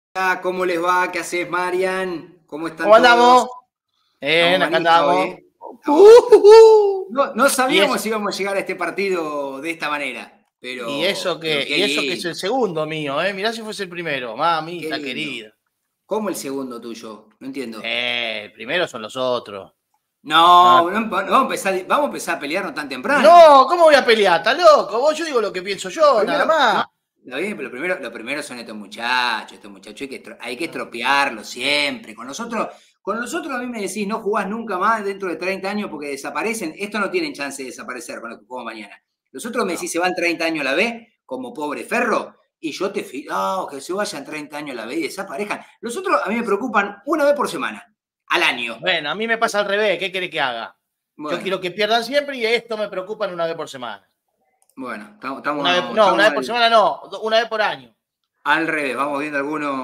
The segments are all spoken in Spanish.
¿Cómo les va? ¿Qué haces, Marian? ¿Cómo están ¿Cómo andamos? todos? Estamos Acá manija hoy, andamos. ¿eh? Estamos manija. No Y, sabíamos es, si íbamos a llegar a este partido de esta manera, y pero qué eso que es el lindo, segundo mío, ¿eh? Mirá si fuese el primero, qué mamita lindo. querida. ¿Cómo el segundo tuyo? No entiendo. El primero son los otros. Ah, No, no, vamos a empezar a pelearnos tan temprano. no, ¿cómo voy a pelear? ¿Estás loco? Vos, yo digo lo que pienso yo, nada Primero, no, más. está bien, pero lo primero son estos muchachos. Estos muchachos hay que estropearlos siempre. Con nosotros a mí me decís, no jugás nunca más dentro de 30 años porque desaparecen. Estos no tienen chance de desaparecer con lo que juego mañana. Los otros me No. decís, se van 30 años a la B, como pobre Ferro, y yo que se vayan 30 años a la B y desaparezcan. Los otros a mí me preocupan una vez por semana, al año. Bueno, a mí me pasa al revés, ¿qué querés que haga? Yo Bueno, quiero que pierdan siempre y esto me preocupan una vez por semana. bueno, Una vez por estamos semana no, una vez por año. al revés. Vamos viendo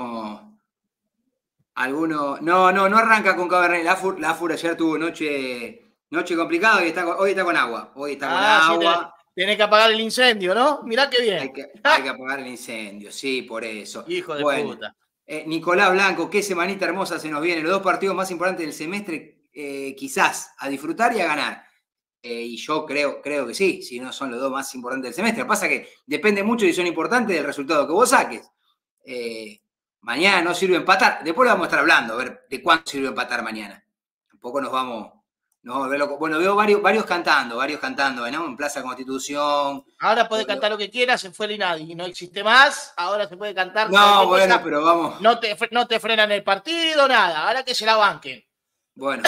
algunos. No arranca con Cabernet. La Fur ayer tuvo noche complicada y hoy está con agua. Hoy está con Ah, sí, agua. tenés que apagar el incendio, ¿no? Mirá qué Hay bien. que, hay que apagar el incendio, sí, por eso. Hijo de Bueno, puta. Nicolás Blanco, qué semanita hermosa se nos viene. Los dos partidos más importantes del semestre, quizás a disfrutar y a ganar. Y yo creo que sí, si no son los dos más importantes del semestre. Lo que pasa es que depende mucho si son importantes del resultado que vos saques. Mañana no sirve empatar. Después lo vamos a estar hablando, a ver de cuánto sirve empatar mañana. Tampoco nos vamos a volver locos. Bueno, veo varios cantando, ¿no? En Plaza Constitución. Ahora puede cantar lo que quiera, se fue el INADI, no existe más, ahamos se puede cantar No, cualquier bueno, cosa, pero vamos. no te frenan el partido, nada, ahora que se la banquen. Bueno,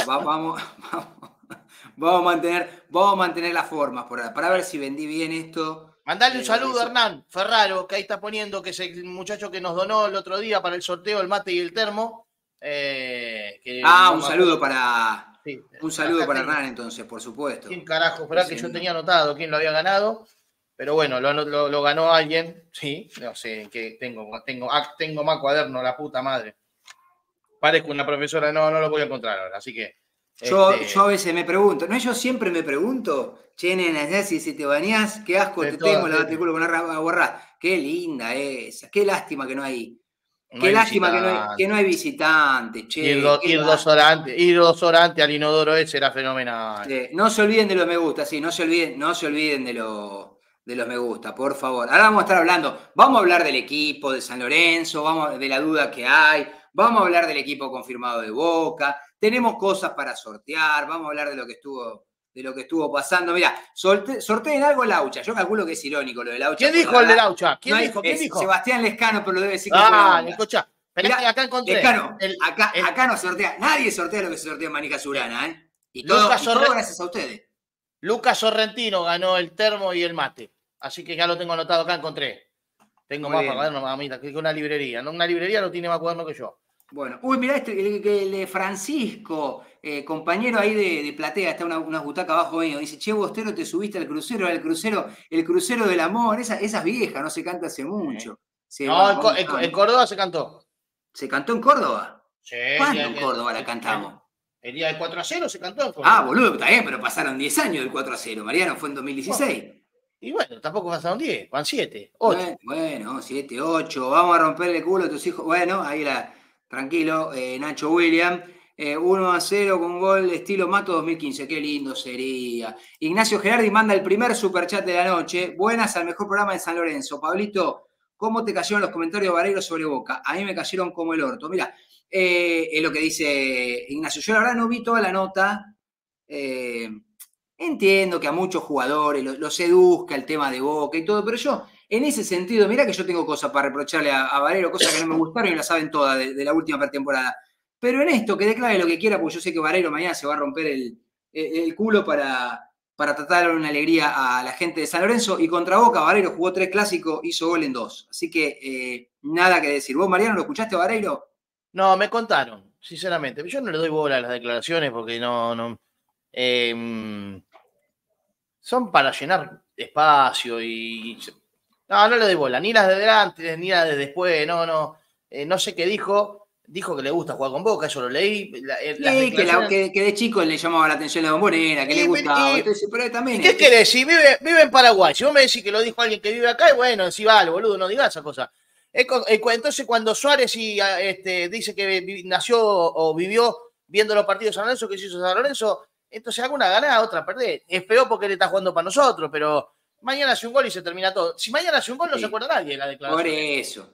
vamos a mantener las formas para ver si vendí bien esto. Mandale un saludo a Eso. Hernán Ferraro, que ahí está poniendo, que es el muchacho que nos donó el otro día para el sorteo el mate y el termo. Que no Un me saludo acuerdo. para Sí, un saludo acá para tengo. Hernán entonces, por supuesto. ¿Quién carajo? Sí, Esperá que yo señor. tenía anotado quién lo había ganado. Pero bueno, lo ganó alguien. Sí, no sé, que tengo más cuaderno, la puta madre. Parezco una profesora, no lo voy a encontrar ahora. Así que, Yo a veces me pregunto, ¿no? Yo siempre me pregunto, che, nena, si te bañás, qué asco de te tengo, todas, lavate el culo con agua borrada. Qué linda esa, qué lástima que no hay, no qué hay lástima que no hay visitante. visitantes, che, qué lástima. Ir dos horas antes al inodoro ese era fenomenal. No se olviden de los me gusta, sí, no se olviden de los me gusta, por favor. Ahora vamos a estar vamos a hablar del equipo de San Lorenzo, vamos de la duda que hay, vamos a hablar del equipo confirmado de Boca, tenemos cosas para sortear, vamos a hablar de lo que estuvo pasando. Mirá, sorteen algo Laucha, yo calculo que es irónico lo de Laucha, ¿Quién porque la dijo el de verdad, Laucha? no ¿Quién hay, dijo? ¿Quién es dijo? Sebastián Lescano, pero lo debe decir con buena Ah, onda. escucha. Esperá que Mirá, acá encontré. Lescano, acá no sortea, nadie sortea lo que se sortea en Manica Surana, ¿eh? Y todo, Lucas, y todo gracias a ustedes. Lucas Sorrentino ganó el termo y el mate. Así que ya lo tengo anotado acá, encontré. Tengo Muy más bien. cuadernos, mamita, que una librería. ¿No? Una librería no tiene más cuadernos que yo. Bueno, mirá el de Francisco, compañero ahí de Platea, está unas butacas abajo mío. Dice, che, Bostero, te subiste al crucero, el crucero del amor. Esas viejas, no se canta hace mucho. Sí, No, vamos, en Córdoba se cantó. ¿Se cantó en Córdoba? Sí, ¿Cuándo en Córdoba la cantamos? el día del 4-0 se cantó en Córdoba. Boludo, está bien, pero pasaron 10 años del 4-0. Mariano fue en Bueno, 2016. y bueno, tampoco pasaron 10, van 7, 8. Bueno, 7, 8. Vamos a romperle el culo a tus hijos. Bueno, tranquilo, Nacho William. 1-0 con gol estilo Mato 2015. Qué lindo sería. Ignacio Gerardi manda el primer superchat de la noche. Buenas al mejor programa de San Lorenzo. Pablito, ¿cómo te cayeron los comentarios de Vareiro sobre Boca? A mí me cayeron como el orto. Mira, es lo que dice Ignacio. Yo la verdad no vi toda la nota. Entiendo que a muchos jugadores los seduzca el tema de Boca y todo, pero yo, en ese sentido, mirá que yo tengo cosas para reprocharle a Varelo, cosas que no me gustaron y las saben todas de la última pretemporada. Pero en esto, que declare lo que quiera, porque yo sé que Varelo mañana se va a romper el culo para tratar de dar una alegría a la gente de San Lorenzo. Y contra Boca, Varelo jugó 3 clásicos, hizo gol en 2. Así que nada que decir. ¿Vos, Mariano, lo escuchaste a Varelo? No, me contaron, sinceramente. Yo no le doy bola a las declaraciones porque no. Son para llenar espacio y. No le doy bola, ni las de delante, ni las de después, no sé qué dijo. Dijo que le gusta jugar con Boca, eso lo leí. Sí, que de chico le llamaba la atención la bombonera, que le gustaba. Entonces, pero también. ¿Y qué querés? Si vive en Paraguay, si vos me decís que lo dijo alguien que vive acá, y bueno, si vale, boludo, no digas esa cosa. Entonces, cuando Suárez dice que nació o vivió viendo los partidos de San Lorenzo, que se hizo San Lorenzo, entonces alguna gana, otra perder. Es peor porque él está jugando para nosotros, pero mañana hace un gol y se termina todo. Si mañana hace un gol, no se acuerda nadie de la declaración. Por eso.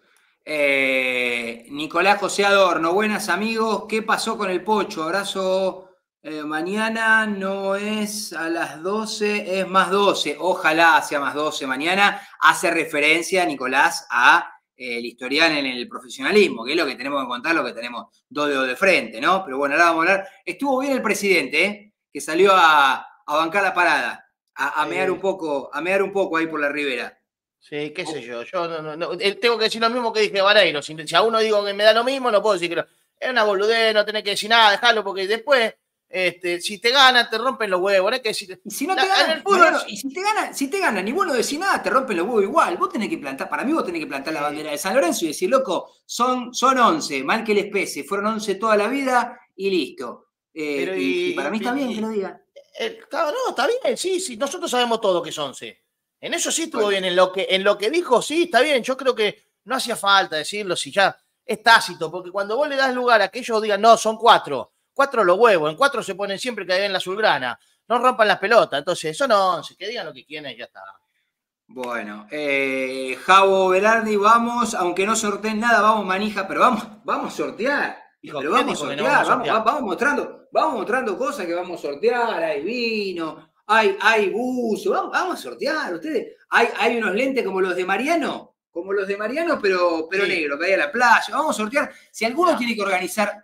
Nicolás José Adorno, buenas amigos. ¿Qué pasó con el Pocho? Abrazo. Mañana no es a las 12, es más 12. Ojalá sea más 12 mañana. Hace referencia, Nicolás, a el historial en el profesionalismo, que es lo que tenemos que contar, lo que tenemos dos dedos de frente, ¿no? Pero bueno, ahora vamos a hablar. Estuvo bien el presidente, que salió a bancar la parada, a mear un poco ahí por la ribera. Sí, qué sé yo. Yo no, tengo que decir lo mismo que dije Vareiro. Si a uno digo que me da lo mismo, no puedo decir que no. Es una boludez, no tenés que decir nada, dejarlo, porque después, si te ganan, te rompen los huevos. No hay que decir, y si no te ganan, Mariano, y si te ganan, y vos no decís nada, te rompen los huevos igual. Vos tenés que plantar, para mí vos tenés que plantar la bandera de San Lorenzo y decir, loco, son 11, mal que les pese, fueron 11 toda la vida y listo. Y para mí está bien que lo digan. No, está bien, sí, nosotros sabemos todo que es 11. En eso sí estuvo bien, en lo que dijo, sí, está bien. Yo creo que no hacía falta decirlo, si ya es tácito, porque cuando vos le das lugar a que ellos digan, no, son 4 los huevos, en 4 se ponen siempre que hay en la azulgrana, no rompan las pelotas, entonces son 11, que digan lo que quieran y ya está. Bueno, Javo Velardi, vamos, aunque no sorteen nada, vamos manija, pero vamos a sortear. Pero vamos a sortear, vamos mostrando cosas que vamos a sortear, hay vino, hay buzo, vamos a sortear, ustedes. Hay unos lentes como los de Mariano, pero sí, negro, que hay a la playa, vamos a sortear. Si alguno tiene que organizar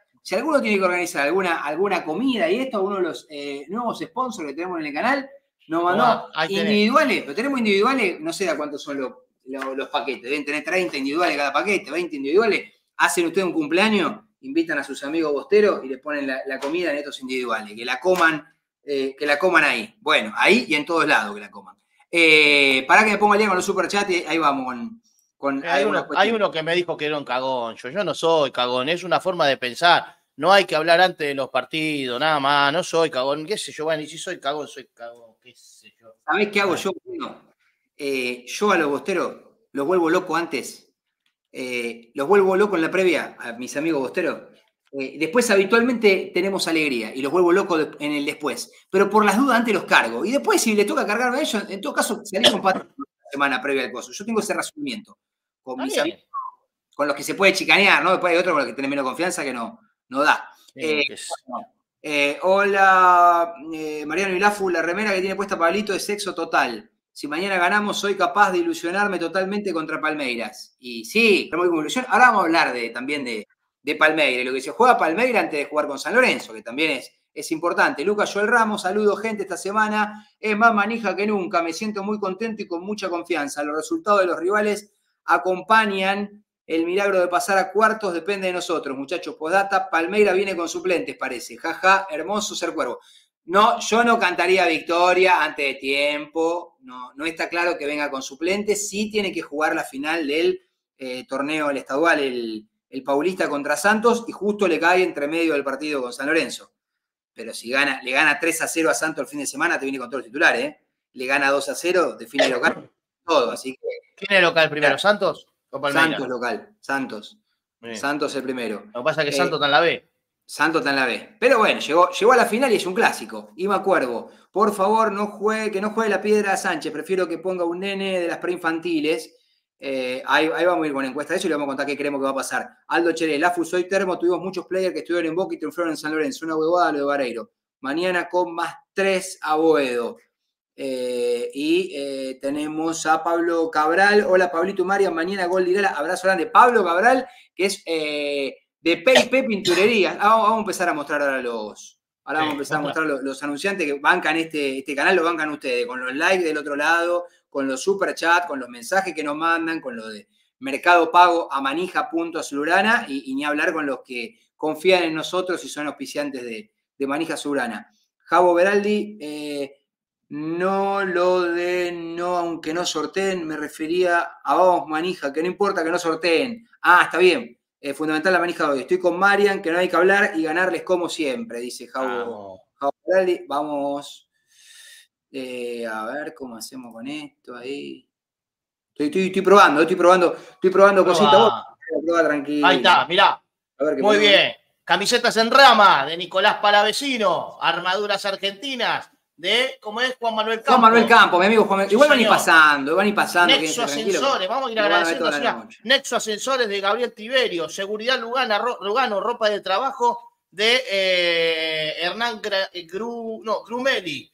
alguna comida y esto, uno de los nuevos sponsors que tenemos en el canal, nos mandó individuales, pero tenemos individuales, no sé a cuántos son los paquetes, deben tener 30 individuales cada paquete, 20 individuales. Hacen ustedes un cumpleaños, invitan a sus amigos bosteros y les ponen la comida en estos individuales, que la coman ahí. Bueno, ahí y en todos lados que la coman. Para que me ponga el día con los superchats, ahí vamos con hay uno que me dijo que era un cagón. Yo no soy cagón, es una forma de pensar. No hay que hablar antes de los partidos, nada más. No soy cagón, qué sé yo. Bueno, y si soy cagón, qué sé yo. ¿Sabés qué hago yo? Bueno, yo a los bosteros los vuelvo loco antes. Los vuelvo loco en la previa a mis amigos bosteros. Después habitualmente tenemos alegría y los vuelvo locos en el después. Pero por las dudas antes los cargo. Y después si les toca cargarme a ellos, en todo caso salimos un la semana previa al coso. Yo tengo ese razonamiento con mis amigos, con los que se puede chicanear, ¿no? Después hay otros con los que tienen menos confianza que no da. Hola, Mariano Ilafu, la remera que tiene puesta Pablito es sexo total. Si mañana ganamos, soy capaz de ilusionarme totalmente contra Palmeiras. Y sí, estamos con ilusión. Ahora vamos a hablar también de Palmeiras, lo que se juega Palmeiras antes de jugar con San Lorenzo, que también es importante. Lucas Joel Ramos, saludo gente esta semana. Es más manija que nunca, me siento muy contento y con mucha confianza. Los resultados de los rivales acompañan. El milagro de pasar a cuartos depende de nosotros, muchachos. Postdata, Palmeiras viene con suplentes, parece. Jaja, hermoso ser cuervo. No, yo no cantaría victoria antes de tiempo. No está claro que venga con suplentes. Sí tiene que jugar la final del torneo, el estadual, el Paulista contra Santos, y justo le cae entre medio del partido con San Lorenzo. Pero si le gana 3-0 a Santos el fin de semana, te viene con todos los titulares, ¿eh? Le gana 2-0, define local, todo. Así que, ¿quién es local primero, Santos o Palmeiras? Santos local, Santos. Santos el primero. Lo que pasa es que Santos está en la B. Santos está en la B. Pero bueno, llegó a la final y es un clásico. Ima Cuervo, por favor, que no juegue la Piedra a Sánchez. Prefiero que ponga un nene de las preinfantiles. Ahí vamos a ir con encuesta de eso y le vamos a contar qué creemos que va a pasar. Aldo Cheré, Lafu, soy Termo. Tuvimos muchos players que estuvieron en Boca y triunfaron en San Lorenzo. Una huevada lo de Vareiro. Mañana con más 3 a Boedo. Tenemos a Pablo Cabral. Hola, Pablito y Marian. Mañana gol de Irala. Abrazo grande. Pablo Cabral, que es de P&P Pinturería. Vamos a empezar a mostrar ahora los anunciantes que bancan este canal, lo bancan ustedes, con los likes del otro lado, con los superchats, con los mensajes que nos mandan, con lo de Mercado Pago a manija.azulgrana y ni hablar con los que confían en nosotros y son auspiciantes de Manija Azulgrana. Javo Beraldi, no aunque no sorteen, me refería a vamos Manija, que no importa que no sorteen. Está bien. Fundamental la manija de hoy. Estoy con Marian, que no hay que hablar y ganarles como siempre, dice Javo Beraldi. Vamos. A ver cómo hacemos con esto ahí. Estoy probando cositas. Vos, tranquilo. Ahí está, mirá. Muy ponemos. bien. Camisetas en rama de Nicolás Palavecino, armaduras argentinas de, ¿cómo es? Juan Manuel Campo. Juan Manuel Campo, mi amigo Juan Manuel. Sí, Igual van a ir pasando. Nexo Ascensores, vamos a ir agradeciendo así. Nexo Ascensores de Gabriel Tiberio, Seguridad Lugano, ropa de trabajo de Hernán Grumeli,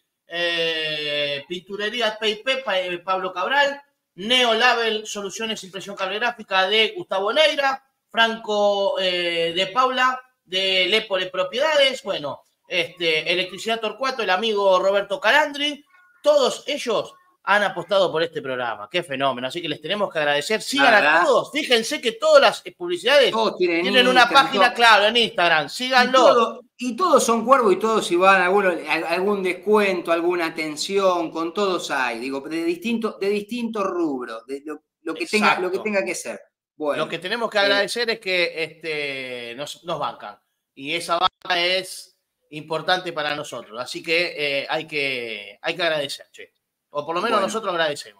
Pinturería P&P, Pablo Cabral, Neo Label, Soluciones Impresión Cablegráfica de Gustavo Neira, Franco de Paula, de Lepore Propiedades, bueno, Electricidad Torcuato, el amigo Roberto Calandri, todos ellos han apostado por este programa. Qué fenómeno. Así que les tenemos que agradecer. Sigan a todos. Fíjense que todas las publicidades tienen una página, claro, en Instagram. Síganlo. Y todos son cuervos y todos, si van algún descuento, alguna atención, con todos hay. Digo, de distintos rubros, de lo que tenga que ser. Bueno, lo que tenemos que agradecer es que nos bancan. Y esa banca es importante para nosotros. Así que hay que agradecer, che. O por lo menos nosotros agradecemos.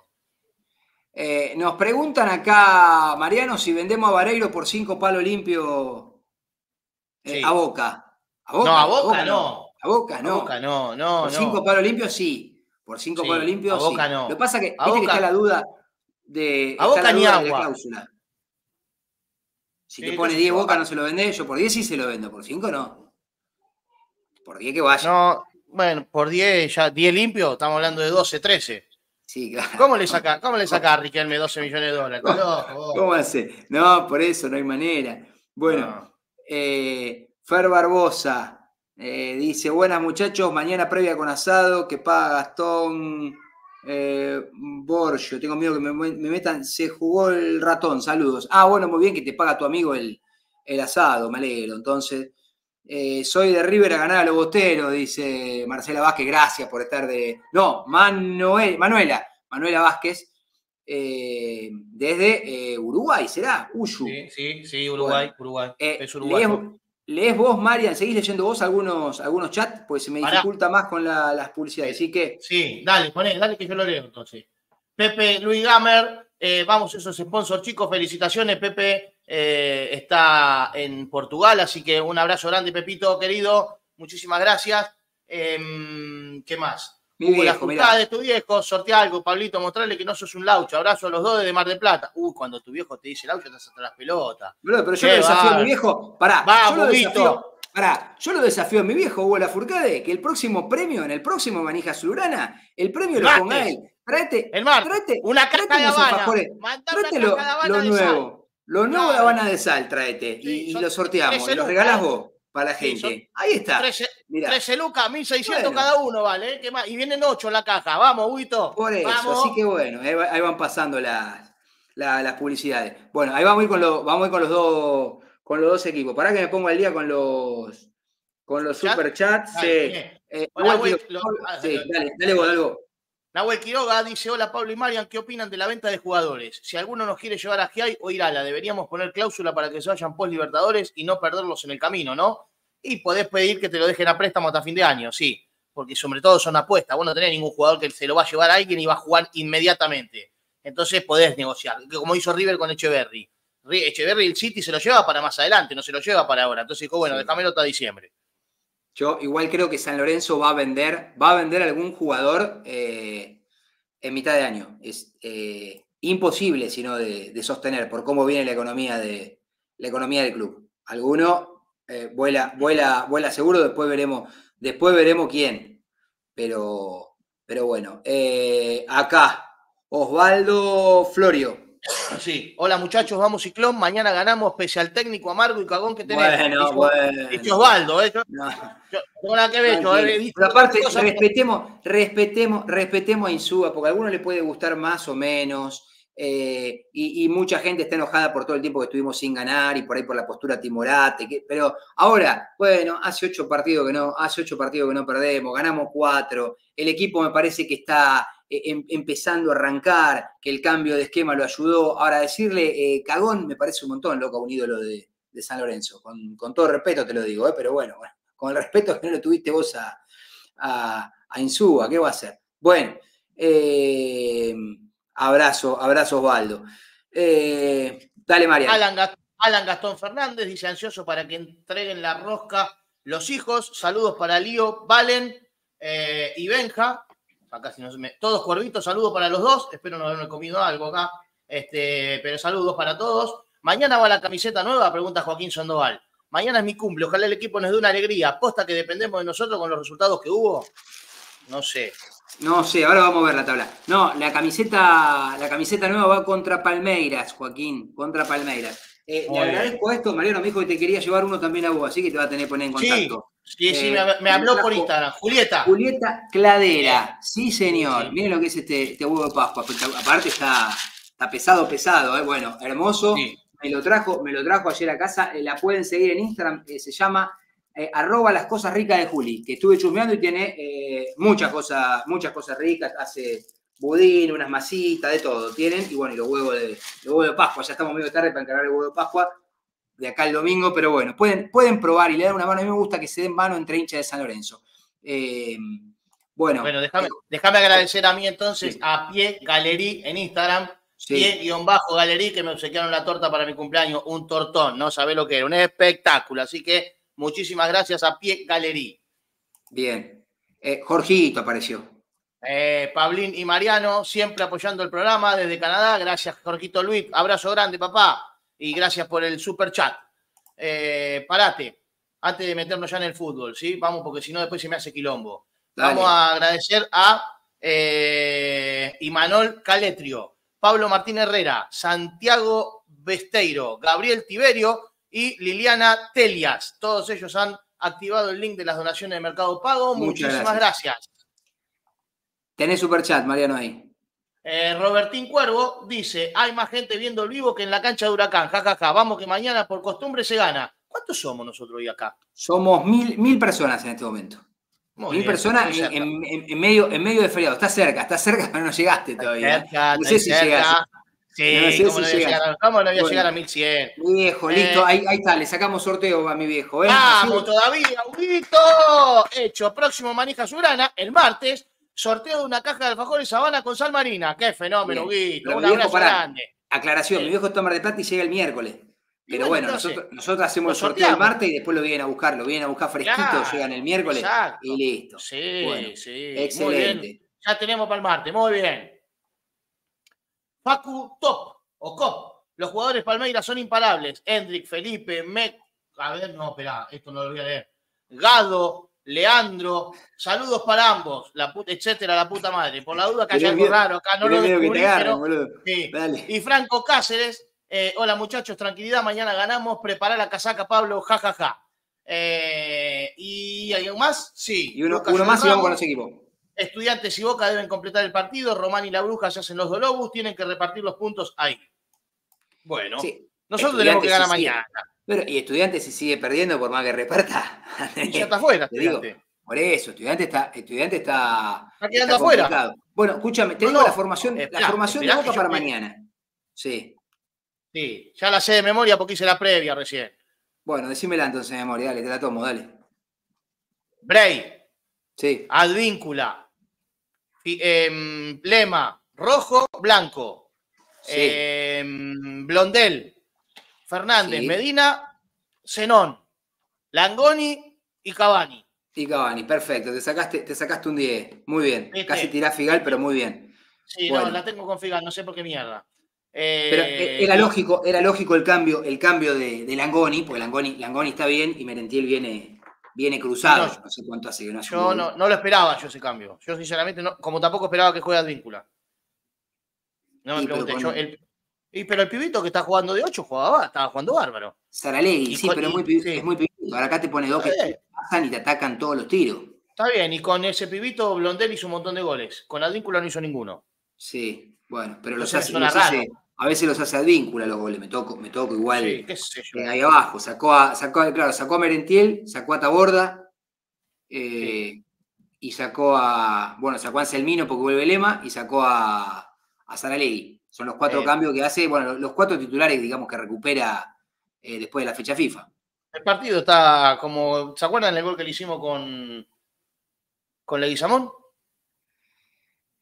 Nos preguntan acá, Mariano, si vendemos a Vareiro por 5 palos limpios a Boca. A Boca no. A Boca no. Por 5 palos limpios sí. Por 5 palos limpios sí. A Boca no. Lo que pasa es que, viste que está la duda de la cláusula. Si te pone 10 Boca no se lo vendés, yo por 10 sí se lo vendo, por 5 no. Por 10 que vaya. No. Bueno, por 10, ya 10 limpio, estamos hablando de 12, 13. Sí, claro. ¿Cómo le saca a Riquelme 12 millones de dólares? ¿Cómo hace? No, por eso no hay manera. Bueno, Fer Barbosa dice, buenas muchachos, mañana previa con asado, que paga Gastón Borgio. Tengo miedo que me metan, se jugó el ratón, saludos. Bueno, muy bien que te paga tu amigo el asado, me alegro. Entonces... soy de River a ganar a los bosteros, dice Marcela Vázquez, gracias por estar Manuela Vázquez, desde Uruguay, ¿será? Uyu. Sí, Uruguay. Es Uruguay. ¿Lees vos, Marian? ¿Seguís leyendo vos algunos chats? Pues se me dificulta más con las publicidades, así que... Sí, dale que yo lo leo entonces. Pepe Luis Gamer, vamos, esos sponsors, chicos, felicitaciones, Pepe. Está en Portugal, así que un abrazo grande, Pepito, querido. Muchísimas gracias. ¿Qué más? La juntada de tu viejo, sortea algo, Pablito, mostrarle que no sos un laucho. Abrazo a los dos de Mar del Plata. Cuando tu viejo te dice laucho, te hasta las pelotas. Bro, pero yo lo desafío a mi viejo. Yo lo desafío a mi viejo, Hugo Lafourcade, que el próximo premio, en el próximo Manija Azulgrana, el premio lo ponga él. Tráete una caja de Habana. Tráete lo nuevo. Lo nuevo de Habana de Sal, tráete. Y lo sorteamos. Y lo regalás vos para la gente. Ahí está. 13 lucas, 1.600 cada uno, ¿vale? ¿Qué más? Y vienen 8 en la caja. Vamos, Huguito. Por eso, así que bueno, ahí van pasando las publicidades. Bueno, ahí vamos a ir con los dos equipos. Pará que me pongo al día con los superchats. Dale vos. Nahuel Quiroga dice, hola Pablo y Marian, ¿qué opinan de la venta de jugadores? Si alguno nos quiere llevar a Giai o Irala, deberíamos poner cláusula para que se vayan post Libertadores y no perderlos en el camino, ¿no? Y podés pedir que te lo dejen a préstamo hasta fin de año, sí, porque sobre todo son apuestas. Vos no tenés ningún jugador que se lo va a llevar a alguien y va a jugar inmediatamente. Entonces podés negociar, como hizo River con Echeverri. Echeverri el City se lo lleva para más adelante, no se lo lleva para ahora. Entonces dijo, bueno, déjamelo hasta diciembre. Yo igual creo que San Lorenzo va a vender algún jugador en mitad de año. Es imposible, sino de sostener por cómo viene la economía del club. Alguno vuela seguro, después veremos quién. Pero bueno. Acá, Osvaldo Florio. Sí, hola muchachos, vamos Ciclón, mañana ganamos pese al técnico amargo y cagón que tenemos. Bueno. Dicho Osvaldo, yo tengo nada que ver. Pero aparte, respetemos a Insúa, porque a algunos le puede gustar más o menos, y mucha gente está enojada por todo el tiempo que estuvimos sin ganar y por ahí por la postura timorate, pero ahora, bueno, hace 8 partidos que no perdemos, ganamos 4, el equipo me parece que está empezando a arrancar, que el cambio de esquema lo ayudó. Ahora, decirle cagón me parece un montón, loco, un ídolo de San Lorenzo. Con todo respeto te lo digo, pero bueno, con el respeto que no lo tuviste vos a Insúa, ¿qué va a hacer? Bueno, Abrazo, abrazo Osvaldo. Dale, Marian. Alan Gastón Fernández dice ansioso para que entreguen la rosca los hijos. Saludos para Lío, Valen y Benja. Acá si no se me... Todos cuervitos, saludos para los dos. Espero no haberme comido algo acá. Pero saludos para todos. Mañana va la camiseta nueva, pregunta Joaquín Sandoval. Mañana es mi cumple, ojalá el equipo nos dé una alegría. ¿Posta que dependemos de nosotros con los resultados que hubo? No sé. No sé, ahora vamos a ver la tabla. No, la camiseta nueva va contra Palmeiras, Joaquín, contra Palmeiras. Le agradezco esto, Mariano me dijo que te quería llevar uno también a vos, así que te va a tener que poner en contacto. Sí, me habló por Instagram. Julieta Cladera, sí señor. Sí. Miren lo que es este huevo de Pascua. Aparte está pesado, bueno, hermoso. Sí. Me lo trajo ayer a casa. La pueden seguir en Instagram, se llama @las cosas ricas de Juli, que estuve chusmeando y tiene muchas cosas ricas. Hace budín, unas masitas, de todo tienen. Y bueno, y los huevos de Pascua. Ya estamos medio tarde para encargar el huevo de Pascua de acá el domingo, pero bueno, pueden probar y le dan una mano. A mí me gusta que se den mano entre hinchas de San Lorenzo. Bueno, déjame agradecer a mí entonces sí. A Pie Galerí en Instagram, sí. Pie_Galerí, que me obsequiaron la torta para mi cumpleaños, un tortón, no sabés lo que era, un espectáculo, así que muchísimas gracias a Pie Galerí. Bien, Jorgito apareció. Pablín y Mariano, siempre apoyando el programa desde Canadá, gracias Jorgito Luis, abrazo grande papá. Y gracias por el super chat. Parate, antes de meternos ya en el fútbol, ¿sí? Vamos, porque si no después se me hace quilombo. Dale. Vamos a agradecer a Imanol Caletrio, Pablo Martín Herrera, Santiago Besteiro, Gabriel Tiberio y Liliana Telias. Todos ellos han activado el link de las donaciones de Mercado Pago. Muchísimas gracias. Tenés super chat, Mariano, ahí. Robertín Cuervo dice, hay más gente viendo el vivo que en la cancha de Huracán, jajaja, vamos que mañana por costumbre se gana. ¿Cuántos somos nosotros hoy acá? Somos 1000 personas en este momento. Muy 1000 bien, personas en medio de feriado. Está cerca, pero no llegaste todavía. No sé si llegas. Sí, ¿cómo no voy a llegar a 1100? Mi viejo, listo, ahí está, le sacamos sorteo a mi viejo. ¡Vamos todavía, Huguito! Hecho, próximo Manija Surana, el martes. Sorteo de una caja de alfajores Habana con sal marina. ¡Qué fenómeno, Guito! Un abrazo grande. Aclaración, mi viejo está en Mar del Plata y llega el miércoles. Pero bueno, nosotros hacemos el sorteo el martes y después lo vienen a buscar. Lo vienen a buscar fresquito, claro, llegan el miércoles y listo. Sí, bueno, sí. Excelente. Ya tenemos para el martes, muy bien. Facu Top o Cop. Los jugadores Palmeiras son imparables. Hendrik, Felipe, Mec. A ver, no, espera, esto no lo voy a leer. Gado, Leandro, saludos para ambos, etcétera, la puta madre. Por la duda que haya algo raro acá, no lo descubrí, pero sí. Y Franco Cáceres, hola muchachos, tranquilidad, mañana ganamos, preparar la casaca, Pablo, jajaja. ¿Y alguien más? Sí. Y uno más y vamos con los equipos. Estudiantes y Boca deben completar el partido, Román y la Bruja se hacen los dolobus, tienen que repartir los puntos ahí. Bueno, sí. Nosotros tenemos que ganar mañana. Pero, y Estudiantes si sigue perdiendo por más que reparta. Y ya está afuera, Estudiante. Por eso, Estudiante está quedando afuera. Bueno, escúchame, te digo la formación de Boca para mañana. Sí. Sí, ya la sé de memoria porque hice la previa recién. Bueno, decímela entonces de memoria, dale, te la tomo, dale. Bray. Sí. Advíncula. Lema. Rojo, blanco. Sí. Blondel. Fernández, sí. Medina, Zenón, Langoni y Cavani. Y Cavani, perfecto. Te sacaste un 10. Muy bien. Casi tirás Figal, pero muy bien. Sí, bueno. No, la tengo con Figal, no sé por qué mierda. Pero era lógico el cambio de Langoni, porque Langoni está bien y Merentiel viene cruzado. No sé cuánto hace que no hace. Yo no lo esperaba yo ese cambio. Yo sinceramente no, como tampoco esperaba que juegue Advíncula. No me pregunté. Pero el pibito que está jugando de 8 estaba jugando bárbaro. Saralegui, sí, pero es muy pibito. Ahora acá te pone dos que pasan y te atacan todos los tiros. Está bien, y con ese pibito Blondel hizo un montón de goles. Con Advíncula no hizo ninguno. Sí, bueno, pero a veces los hace Advíncula los goles. Me toco igual sí, qué sé yo. Ahí abajo. Sacó a Merentiel, sacó a Taborda y sacó a Anselmino porque vuelve Lema y sacó a Saralegui. Son los 4 cambios que hace, bueno, los 4 titulares, digamos, que recupera después de la fecha FIFA. El partido está como, ¿se acuerdan del gol que le hicimos con Leguizamón?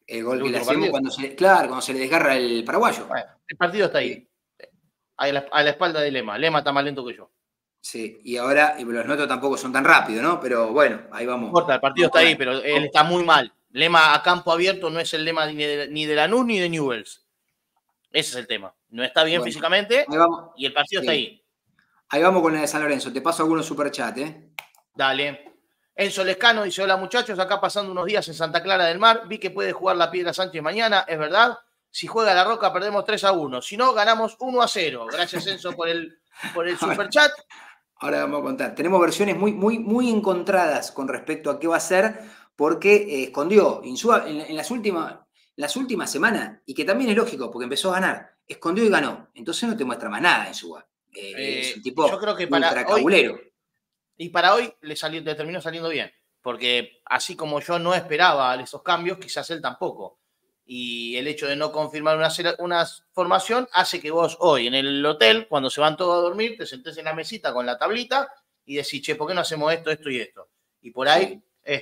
El gol ¿El que le último hacemos partido? cuando se le desgarra el paraguayo. Bueno, el partido está ahí, a la espalda de Lema. Lema está más lento que yo. Sí, y ahora, y los nuestros tampoco son tan rápidos, ¿no? Pero bueno, ahí No vamos. importa, el partido Vamos está a ahí, ver. pero él está muy mal. Lema a campo abierto no es el Lema ni de Lanús ni de Newell's. Ese es el tema. No está bien Bueno, físicamente ahí vamos. y el partido está Sí. ahí. Ahí vamos con la de San Lorenzo. Te paso algunos superchats, ¿eh? Dale. Enzo Lescano dice: hola muchachos, acá pasando unos días en Santa Clara del Mar. Vi que puede jugar la Piedra Sánchez mañana, es verdad. Si juega la Roca, perdemos 3-1. Si no, ganamos 1-0. Gracias, Enzo, por el superchat. Ahora vamos a contar. Tenemos versiones muy encontradas con respecto a qué va a ser, porque escondió Insúa en las últimas semanas, y que también es lógico, porque empezó a ganar. Escondió y ganó. Entonces no te muestra más nada Insúa. Es un Yo tipo creo que para ultra hoy, cabulero. y para hoy le terminó saliendo bien. Porque así como yo no esperaba esos cambios, quizás él tampoco. Y el hecho de no confirmar una formación hace que vos hoy en el hotel, cuando se van todos a dormir, te sentés en la mesita con la tablita y decís, che, ¿por qué no hacemos esto, esto y esto? Y por ahí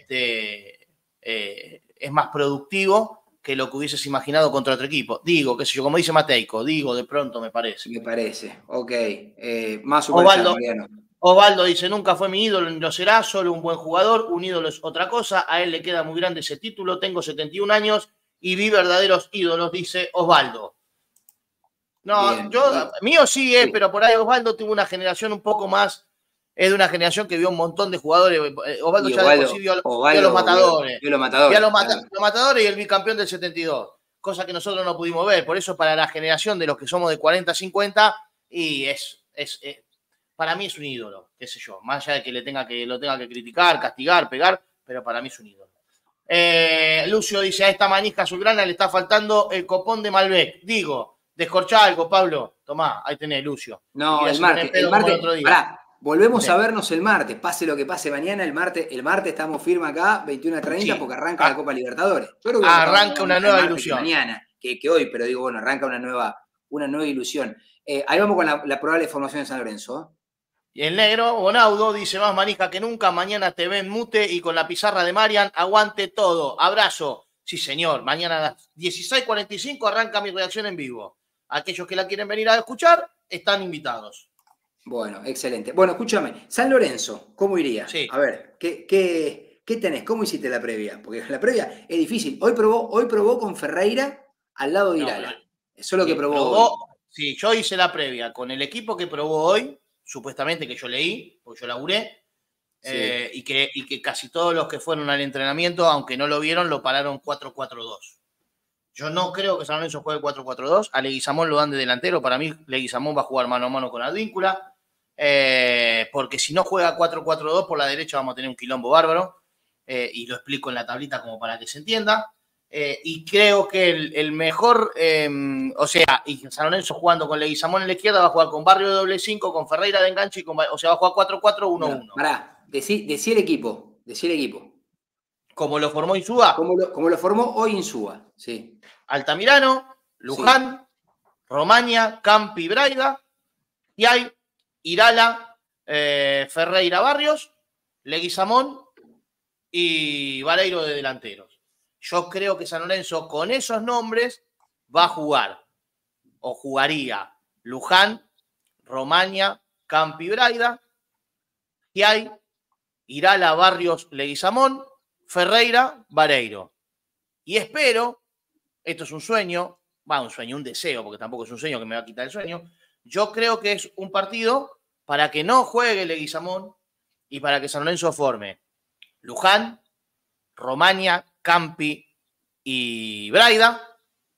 es más productivo que lo que hubieses imaginado contra otro equipo. Digo, qué sé yo, como dice Mateico, digo, de pronto me parece. Me parece. Ok. Más superchat, Mariano. Osvaldo dice: nunca fue mi ídolo ni lo será, solo un buen jugador, un ídolo es otra cosa, a él le queda muy grande ese título, tengo 71 años y vi verdaderos ídolos, dice Osvaldo. No, Bien. mío sí, Sí. pero por ahí Osvaldo tuvo una generación un poco más, es de una generación que vio un montón de jugadores. Osvaldo Y ya de por sí vio a los matadores, vio los vio a matadores. Claro. los matadores y el bicampeón del 72, cosa que nosotros no pudimos ver. Por eso, para la generación de los que somos de 40, 50, y para mí es un ídolo, qué sé yo, más allá de que lo tenga que criticar, castigar, pegar, pero para mí es un ídolo. Lucio dice: a esta manija azulgrana le está faltando el copón de Malbec. Digo, descorchá algo, Pablo. Tomá, ahí tenés, Lucio. Si No, querés el se pone martes. El pedo como el martes. otro día. Pará, volvemos Sí. a vernos el martes. Pase lo que pase mañana, el martes estamos firmes acá, 21:30, Sí. porque arranca la Copa Libertadores. Yo creo que vamos a estar Arranca una más el nueva martes que ilusión. mañana, que hoy, pero digo, bueno, arranca una nueva ilusión. Ahí vamos con la probable formación de San Lorenzo. Y el negro, Bonaudo, dice: más manija que nunca, mañana te ven mute y con la pizarra de Marian, aguante todo. Abrazo. Sí, señor. Mañana a las 16:45 arranca mi reacción en vivo. Aquellos que la quieren venir a escuchar, están invitados. Bueno, excelente. Bueno, escúchame, San Lorenzo, ¿cómo iría? Sí. A ver, ¿qué tenés? ¿Cómo hiciste la previa? Porque la previa es difícil. Hoy probó con Ferreira al lado de No, Irala. Eso es lo que probó hoy. Sí, yo hice la previa con el equipo que probó hoy, supuestamente que yo leí, porque yo laburé, Sí. y que casi todos los que fueron al entrenamiento, aunque no lo vieron, lo pararon 4-4-2. Yo no creo que San Lorenzo juegue 4-4-2. A Leguizamón lo dan de delantero. Para mí, Leguizamón va a jugar mano a mano con Advíncula. Porque si no juega 4-4-2 por la derecha vamos a tener un quilombo bárbaro. Y lo explico en la tablita como para que se entienda. Y creo que el mejor, y San Lorenzo jugando con Leguizamón en la izquierda va a jugar con Barrio de doble 5, con Ferreira de enganche, va a jugar 4-4-1-1. Pará, decí el equipo. Como lo formó Insúa. Como lo formó hoy Insúa, sí. Altamirano, Luján, sí. Romaña, Campi, Braida, y hay Irala, Ferreira, Barrios, Leguizamón y Vareiro de delanteros. Yo creo que San Lorenzo con esos nombres va a jugar, o jugaría, Luján, Romaña, Campi, Braida, y hay Irala, Barrios, Leguizamón, Ferreira, Vareiro. Y espero, esto es un sueño, un deseo, porque tampoco es un sueño que me va a quitar el sueño. Yo creo que es un partido para que no juegue Leguizamón y para que San Lorenzo forme Luján, Romaña, Campi y Braida,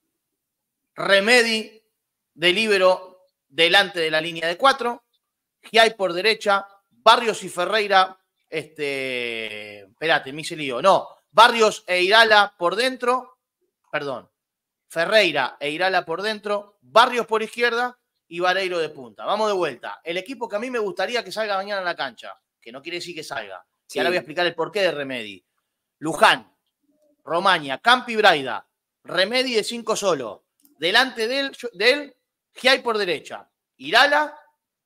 Remedi de líbero delante de la línea de 4, Giai por derecha, Barrios y Ferreira, espérate, me hice lío, no, Barrios e Irala por dentro, perdón, Ferreira e Irala por dentro, Barrios por izquierda y Vareiro de punta. Vamos de vuelta. El equipo que a mí me gustaría que salga mañana a la cancha, que no quiere decir que salga. Sí. Y ahora voy a explicar el porqué de Remedi. Luján, Romaña, Campi, Braida, Remedi de 5 solo. Delante de él, Giai por derecha. Irala,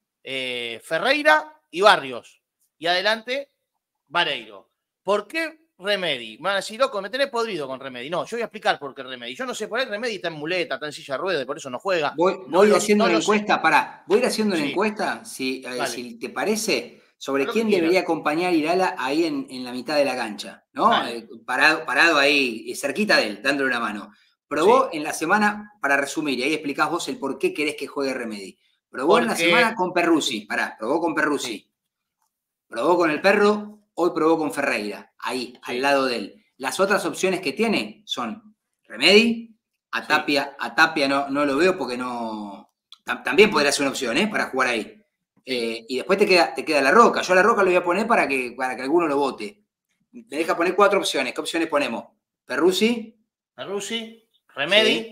Ferreira y Barrios. Y adelante, Vareiro. ¿Por qué Remedy. Me van a decir, loco, me tenés podrido con Remedy. No, yo voy a explicar por qué Remedy. Yo no sé, por ahí Remedy está en muleta, está en silla de ruedas, por eso no juega. Voy a ir haciendo una encuesta, voy a ir haciendo una Sí, encuesta, si vale. te parece, sobre Lo que quién quieras. debería acompañar Irala ahí en la mitad de la cancha, ¿no? Parado ahí, cerquita de él, dándole una mano. Probó en la semana, para resumir, y ahí explicás vos el por qué querés que juegue Remedy. Probó en la semana con Perruzzi, probó con Perruzzi. Sí. Probó con el Perro, hoy probó con Ferreira, ahí, al lado de él. Las otras opciones que tiene son Remedy, a Tapia no lo veo porque no... También podría ser una opción, para jugar ahí. Y después te queda La Roca. Yo a La Roca lo voy a poner para que alguno lo vote. Me deja poner 4 opciones. ¿Qué opciones ponemos? Perruzzi, Remedy.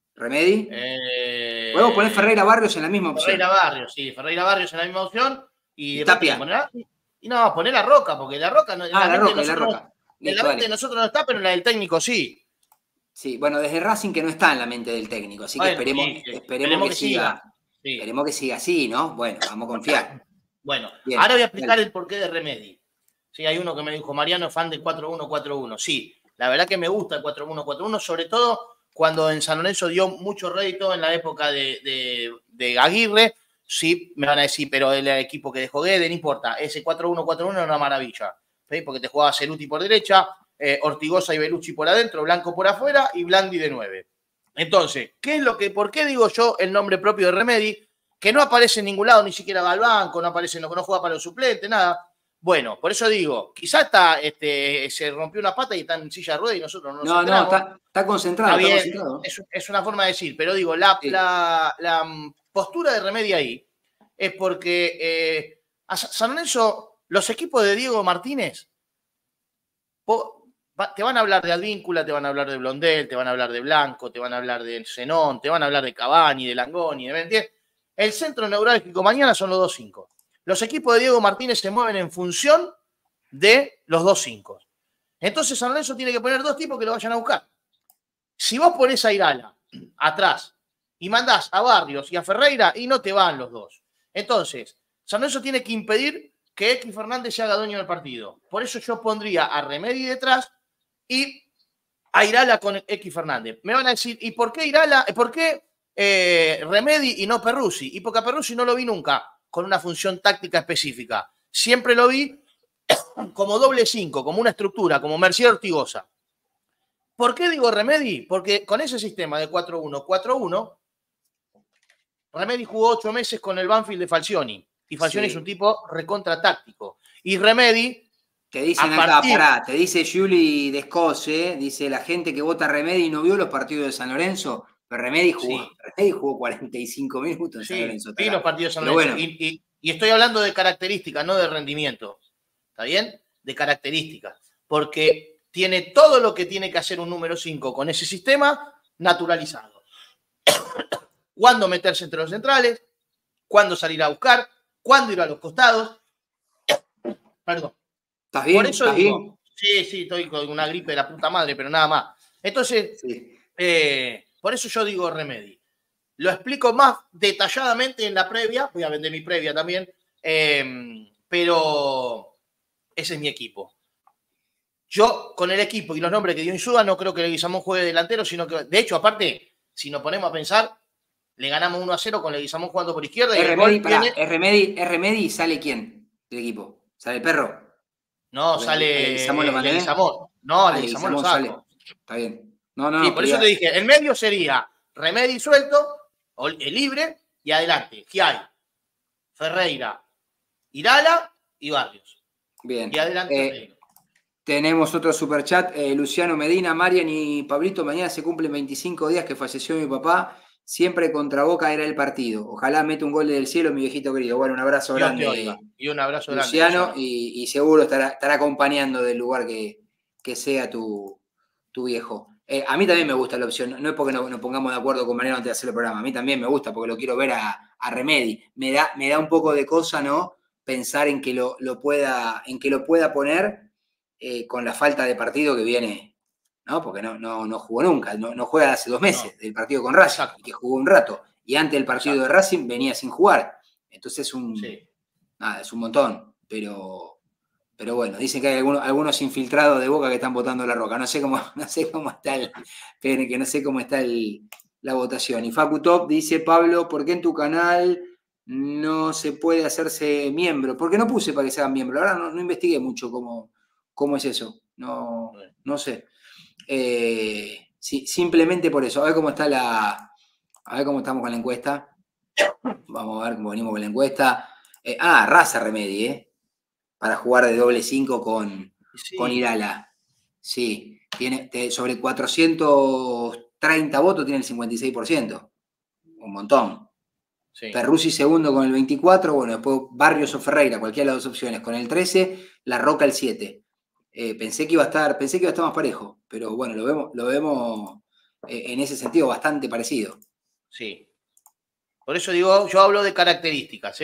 Podemos poner Ferreira Barrios en la misma opción. Ferreira Barrios en la misma opción. Y Tapia. Poner La Roca, porque La Roca no. La Roca. En la mente de nosotros no está, pero en la del técnico sí. Sí, bueno, desde Racing que no está en la mente del técnico, así que esperemos que siga. Sí. Esperemos que siga así, ¿no? Bueno, vamos a confiar. Bueno, bien, ahora voy a explicar el porqué de Remedy. Sí, hay uno que me dijo, Mariano es fan del 4-1-4-1. Sí, la verdad que me gusta el 4-1-4-1, sobre todo cuando en San Lorenzo dio mucho rédito en la época de Aguirre. Sí, me van a decir, pero el equipo que dejó Guede, no importa. Ese 4-1-4-1 era una maravilla. ¿Sí? Porque te jugaba Ceruti por derecha, Ortigosa y Belucci por adentro, Blanco por afuera y Blandi de 9. Entonces, ¿por qué digo yo el nombre propio de Remedy? Que no aparece en ningún lado, ni siquiera va al banco, no juega para los suplentes, nada. Bueno, por eso digo, quizás se rompió una pata y está en silla de ruedas y nosotros no nos enteramos. Está concentrado. Está bien, está concentrado. Es una forma de decir, pero digo, la postura de Remedy ahí es porque a San Lorenzo, los equipos de Diego Martínez te van a hablar de Advíncula, te van a hablar de Blondel, te van a hablar de Blanco, te van a hablar de Zenón, te van a hablar de Cavani, de Langoni, de Benítez. El centro neurálgico mañana son los 2-5. Los equipos de Diego Martínez se mueven en función de los 2-5. Entonces San Lorenzo tiene que poner 2 tipos que lo vayan a buscar. Si vos ponés a Irala atrás y mandás a Barrios y a Ferreira, y no te van los dos. Entonces, San Lorenzo tiene que impedir que X Fernández se haga dueño del partido. Por eso yo pondría a Remedy detrás y a Irala con X Fernández. Me van a decir, ¿y por qué Irala? ¿Por qué Remedy y no Perruzzi? Y porque a Perruzzi no lo vi nunca con una función táctica específica. Siempre lo vi como doble 5, como una estructura, como Mercier Ortigosa. ¿Por qué digo Remedy? Porque con ese sistema de 4-1-4-1, Remedy jugó 8 meses con el Banfield de Falcioni. Y Falcioni es un tipo recontra táctico. Y Remedy... Te dicen acá, te dice Juli Descose, dice la gente que vota Remedy no vio los partidos de San Lorenzo, pero Remedy jugó 45 minutos en San Lorenzo. Sí, los partidos de San Lorenzo. Bueno. Y estoy hablando de características, no de rendimiento. ¿Está bien? De características. Porque tiene todo lo que tiene que hacer un número 5 con ese sistema naturalizado. Cuándo meterse entre los centrales, cuándo salir a buscar, cuándo ir a los costados. Perdón. ¿Estás bien? Por eso ¿Estás digo, bien? Sí, estoy con una gripe de la puta madre, pero nada más. Entonces, por eso yo digo Remedy. Lo explico más detalladamente en la previa, voy a vender mi previa también, pero ese es mi equipo. Yo, con el equipo y los nombres que dio Insúa, no creo que Leguizamón juegue delantero, sino que, de hecho, aparte, si nos ponemos a pensar, le ganamos 1-0 con Leguizamón jugando por izquierda. ¿Es Remedy y sale quién del equipo? ¿Sale el Perro? No, sale Leguizamón. No, Leguizamón lo saco. Está bien. Sí, por eso te dije, el medio sería Remedy suelto, el libre, y adelante, Giai, Ferreira, Irala y Barrios. Bien. Y adelante. Tenemos otro superchat. Luciano Medina, Marian y Pablito, mañana se cumplen 25 días que falleció mi papá. Siempre contra Boca era el partido. Ojalá mete un gol del cielo, mi viejito querido. Bueno, un abrazo grande. Y un abrazo Luciano, grande. Y seguro estará acompañando del lugar que sea tu viejo. A mí también me gusta la opción. No es porque nos pongamos de acuerdo con Mariano antes de hacer el programa. A mí también me gusta porque lo quiero ver a Remedy. Me da un poco de cosa, ¿no? Pensar en que lo pueda poner con la falta de partido que viene. ¿No? Porque no jugó nunca, no juega hace 2 meses del partido con Racing, que jugó un rato, y antes del partido de Racing venía sin jugar. Entonces es un montón, pero Pero bueno, dicen que hay algunos infiltrados de Boca que están votando La Roca. No sé cómo está la votación. Y Facu Top dice, Pablo, ¿por qué en tu canal no se puede hacerse miembro? Porque no puse para que se hagan miembro. La verdad no investigué mucho cómo es eso. No sé. Sí, simplemente por eso. A ver cómo estamos con la encuesta. Vamos a ver cómo venimos con la encuesta. Raza Remedi, para jugar de doble 5 con Irala. Sí, tiene sobre 430 votos, tiene el 56%. Un montón. Sí. Perruzzi segundo con el 24%, bueno, después Barrios o Ferreira, cualquiera de las dos opciones, con el 13%, La Roca el 7%. Pensé que iba a estar más parejo, pero bueno, lo vemos en ese sentido bastante parecido. Sí. Por eso digo, yo hablo de características,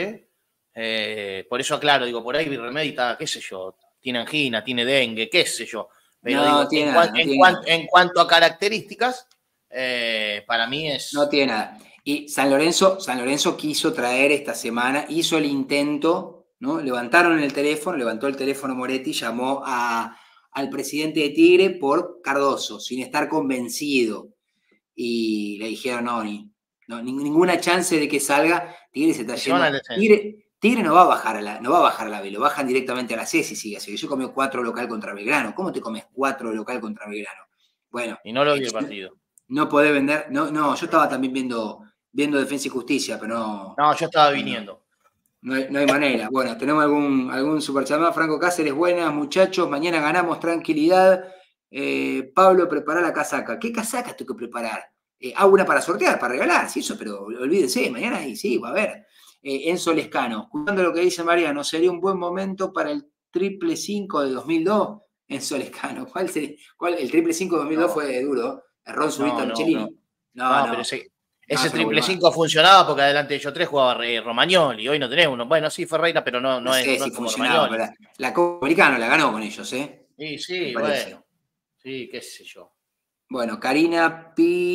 por eso aclaro, digo, por ahí Remedi está, qué sé yo, tiene angina, tiene dengue, qué sé yo. Pero no, digo, en cuanto a características, para mí es... No tiene nada. Y San Lorenzo quiso traer esta semana, hizo el intento, ¿no? Levantó el teléfono Moretti, llamó al presidente de Tigre por Cardoso, sin estar convencido. Y le dijeron, ninguna chance de que salga. Tigre se está yendo. Tigre no va a bajar a la B, lo bajan directamente a la C si sigue así. Yo comí 4 local contra Belgrano. ¿Cómo te comes 4 local contra Belgrano? Bueno. Y no lo vi el partido. No podés vender. No, yo estaba también viendo Defensa y Justicia, pero no. No, yo estaba viniendo. No hay manera. Bueno, tenemos algún superchat más. Franco Cáceres, buenas, muchachos. Mañana ganamos, tranquilidad. Pablo, prepara la casaca. ¿Qué casaca tengo que preparar? Una para sortear, para regalar, sí, eso, pero olvídense, mañana sí, va a haber. Enzo Lescano, escuchando lo que dice Mariano, ¿sería un buen momento para el 555 de 2002? Enzo Lescano, ¿cuál? El 555 de 2002 fue duro. Ron Zurita Michelini. No, pero ese 555 funcionaba porque adelante de ellos 3 jugaba Romagnoli. Hoy no tenemos uno. Bueno, sí, Ferreira, pero no es como Romagnoli. La Copa Americana la ganó con ellos, Sí, bueno. Sí, qué sé yo. Bueno, Karina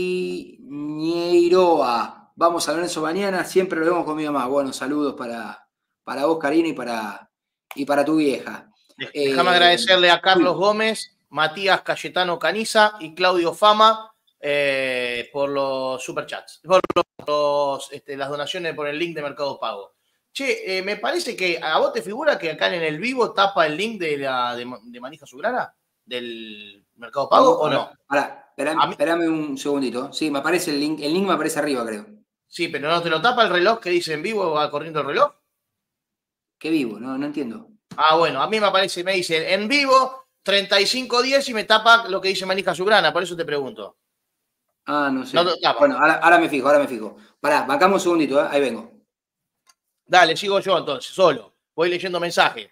Piñeiroa. Vamos a Lorenzo mañana, siempre lo vemos con mi mamá. Bueno, saludos para vos, Karina, y para tu vieja. Déjame agradecerle a Carlos Gómez, Matías Cayetano Caniza y Claudio Fama por los superchats, por las donaciones por el link de Mercado Pago. Che, me parece que a vos te figura que acá en el vivo tapa el link de Manija Sugrana del Mercado Pago o no. Ahora, espérame un segundito. Sí, me aparece el link me aparece arriba, creo. Sí, pero ¿no te lo tapa el reloj que dice en vivo, va corriendo el reloj? ¿Qué vivo? No entiendo. Bueno, a mí me dice en vivo 35:10 y me tapa lo que dice Manija Sugrana, por eso te pregunto. No sé. Bueno, ahora me fijo. Pará, bancamos un segundito, ahí vengo. Dale, sigo yo entonces, solo. Voy leyendo mensajes.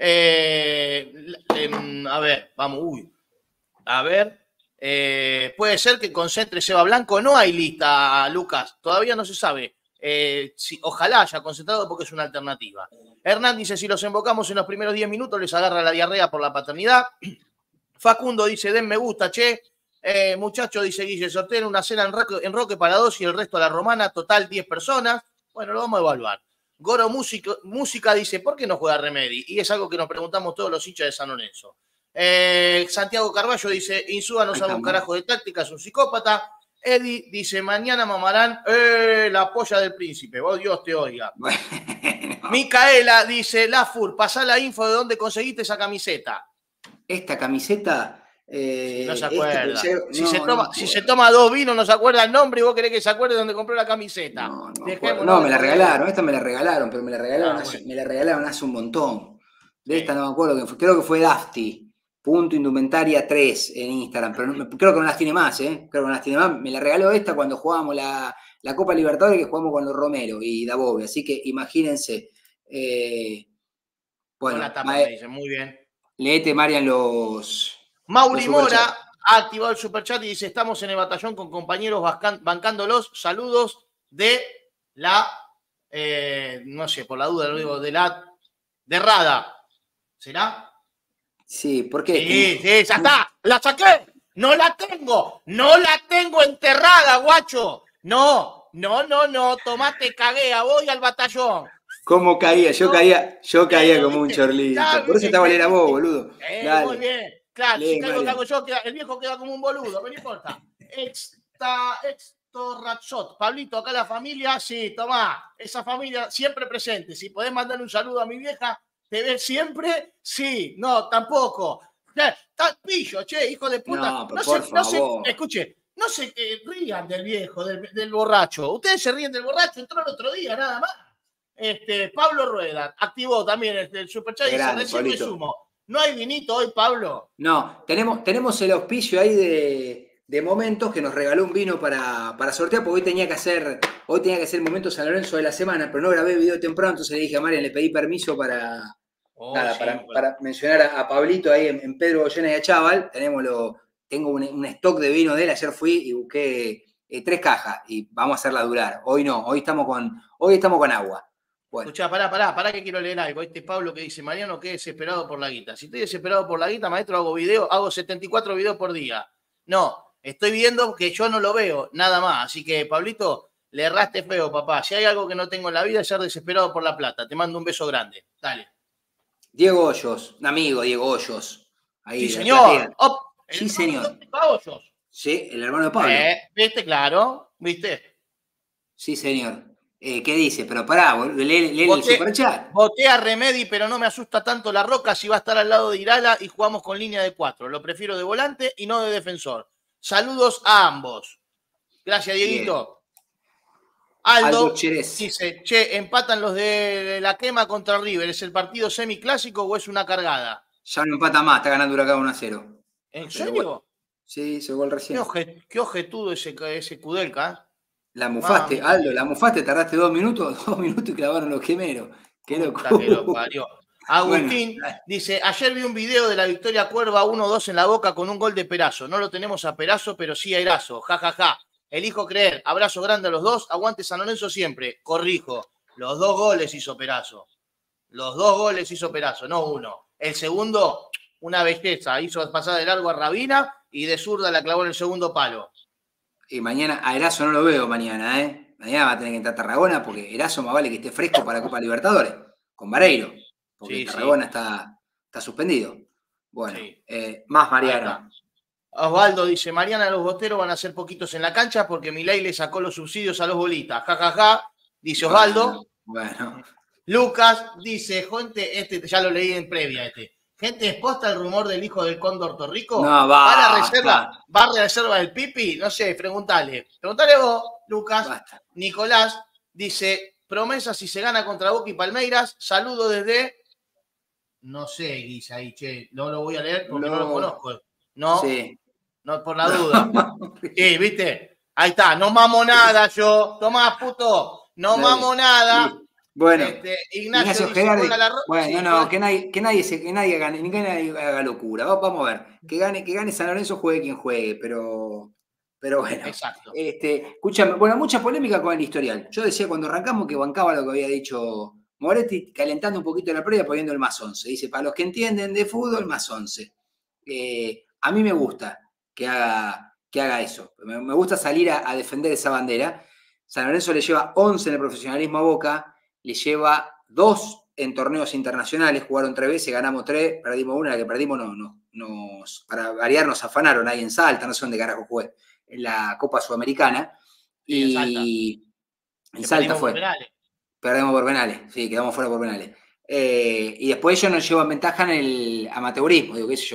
A ver, vamos, A ver, puede ser que concentre Seba Blanco. No hay lista, Lucas. Todavía no se sabe. Ojalá haya concentrado porque es una alternativa. Hernán dice, si los invocamos en los primeros 10 minutos les agarra la diarrea por la paternidad. Facundo dice, den me gusta, che. Muchacho, dice Guille, sorteen una cena en Roque para 2 y el resto a la romana, total 10 personas. Bueno, lo vamos a evaluar. Goro Música dice, ¿por qué no juega Remedi? Y es algo que nos preguntamos todos los hinchas de San Lorenzo. Santiago Carballo dice, Insúa no sabe un carajo de táctica, es un psicópata. Eddie dice, mañana mamarán la polla del príncipe. Vos Dios te oiga. Bueno. Micaela dice, Lafur, pasá la info de dónde conseguiste esa camiseta. Esta camiseta... no se acuerda. Si se toma 2 vinos, no se acuerda el nombre y vos querés que se acuerde dónde compró la camiseta. No, me la regalaron. Esta me la regalaron, pero me la regalaron hace un montón. De esta no me acuerdo. Creo que fue Dafty. Indumentaria 3 en Instagram, pero creo que no las tiene más, Creo que no las tiene más. Me la regaló esta cuando jugábamos la Copa Libertadores, que jugamos con los Romero y Dabove. Así que imagínense. Bueno, la tapa me dice, muy bien. Leete, Marian, los... Mauri Mora ha activado el superchat y dice, estamos en el batallón con compañeros bancándolos. Saludos de la, no sé, por la duda lo digo, de Rada. ¿Será? Sí, ¿por qué? Sí, ya está, la saqué. No la tengo enterrada, guacho. No, tomate caguea, voy al batallón. ¿Cómo caía? Yo caía como un ¿Viste? chorlito. Ya, Por eso te va a leer a vos, boludo. muy Dale, bien. Claro, si lee, caigo que Mariano. hago yo, el viejo queda como un boludo, pero no importa. Razzot. Pablito, acá la familia, sí, tomá, esa familia siempre presente. Si podés mandarle un saludo a mi vieja, ¿te ves siempre? Sí, no, tampoco. Estás pillo, che, hijo de puta. No, pero por No se, favor. escuche, no se rían del viejo, del borracho. Ustedes se ríen del borracho, entró el otro día, nada más. Pablo Rueda activó también el superchat Qué y dice, grande, recién Pablito. resumo. ¿No hay vinito hoy, Pablo? No, tenemos el auspicio ahí de Momentos que nos regaló un vino para sortear, porque hoy tenía que ser el Momento San Lorenzo de la semana, pero no grabé el video temprano, entonces le dije a Marian, le pedí permiso Oh, nada, sí, para mencionar a Pablito ahí en Pedro Goyena y a Chaval. Tengo un stock de vino de él, ayer fui y busqué 3 cajas y vamos a hacerla durar. Hoy no, hoy estamos con agua. Bueno, escuchá, pará que quiero leer algo. Pablo que dice, Mariano, qué desesperado por la guita. Si estoy desesperado por la guita, maestro, hago 74 videos por día. No, estoy viendo que yo no lo veo, nada más. Así que, Pablito, le erraste feo, papá. Si hay algo que no tengo en la vida es ser desesperado por la plata. Te mando un beso grande. Dale. Diego Hoyos, un amigo Diego Hoyos, Sí, ahí de la platea. señor. Oh, el Sí, hermano señor. de Hoyos. Sí, el hermano de Pablo. ¿Viste? Claro. ¿Viste? Sí, señor. ¿Qué dice? Pero pará, lee el Voté, superchat. voté a Remedi, pero no me asusta tanto la Roca si va a estar al lado de Irala y jugamos con línea de 4. Lo prefiero de volante y no de defensor. Saludos a ambos. Gracias, Bien. Dieguito. Aldo Aldo Cherés. dice, che, empatan los de la quema contra River. ¿Es el partido semiclásico o es una cargada? Ya no empata más, está ganando Huracán 1-0. ¿En Pero bueno, serio? sí, hizo gol recién. Qué ojetudo ese Kudelka. La mufaste, Mamita Aldo, querida. la mufaste, tardaste 2 minutos, 2 minutos y clavaron los gemeros. Qué Puta que lo locura. parió. Bueno, Agustín dice, ayer vi un video de la victoria Cuerva 1-2 en la Boca con un gol de Perazo. No lo tenemos a Perazo, pero sí a Erazo. Ja, ja, ja. Elijo creer. Abrazo grande a los dos. Aguante San Lorenzo siempre. Corrijo. Los 2 goles hizo Perazo. Los 2 goles hizo Perazo, no uno. El segundo, una belleza. Hizo pasar de largo a Rabina y de zurda la clavó en el segundo palo. y mañana, a Erazo no lo veo mañana, ¿eh? Mañana va a tener que entrar Tarragona porque Erazo más vale que esté fresco para Copa Libertadores, con Vareiro, Sí, porque sí, Tarragona sí. está suspendido. Bueno, Sí. más Ahí está. Mariano. Osvaldo dice, Mariana, los boteros van a ser poquitos en la cancha porque Milei le sacó los subsidios a los bolitas. Ja, ja, ja, dice Bueno, Osvaldo. bueno. Lucas dice, gente, ya lo leí en previa, gente expuesta al rumor del hijo del Cóndor Torrico. No, ¿Va basta, a la reserva del Pipi? No sé, preguntale vos, Lucas. basta. Nicolás dice, promesa si se gana contra Boca y Palmeiras. Saludo desde, no sé, Guisa, ahí, che, no lo voy a leer porque no lo No, conozco. No, sí. no, por la duda. Sí, ¿viste? Ahí está, no mamo nada yo. Tomá, puto, no mamo Dale. nada. Listo. Bueno, Ignacio Ignacio dice, Gerardi. juega la Roca. Bueno, Sí, no, que nadie gane, que nadie haga locura. Vamos a ver. Que gane San Lorenzo, juegue quien juegue, pero bueno. exacto. Escúchame, bueno, mucha polémica con el historial. Yo decía cuando arrancamos que bancaba lo que había dicho Moretti, calentando un poquito la previa, poniendo el +11. Dice, para los que entienden de fútbol, +11. A mí me gusta que haga eso. Me gusta salir a defender esa bandera. San Lorenzo le lleva 11 en el profesionalismo a Boca, le lleva 2 en torneos internacionales, jugaron 3 veces, ganamos 3, perdimos una, la que perdimos para variar nos afanaron ahí en Salta, no sé dónde carajo fue, en la Copa Sudamericana, Sí, en Salta. y en Que Salta perdimos por fue, penales. perdemos por penales, sí, quedamos fuera por penales. Y después ellos nos llevan ventaja en el amateurismo, digo, qué sé yo,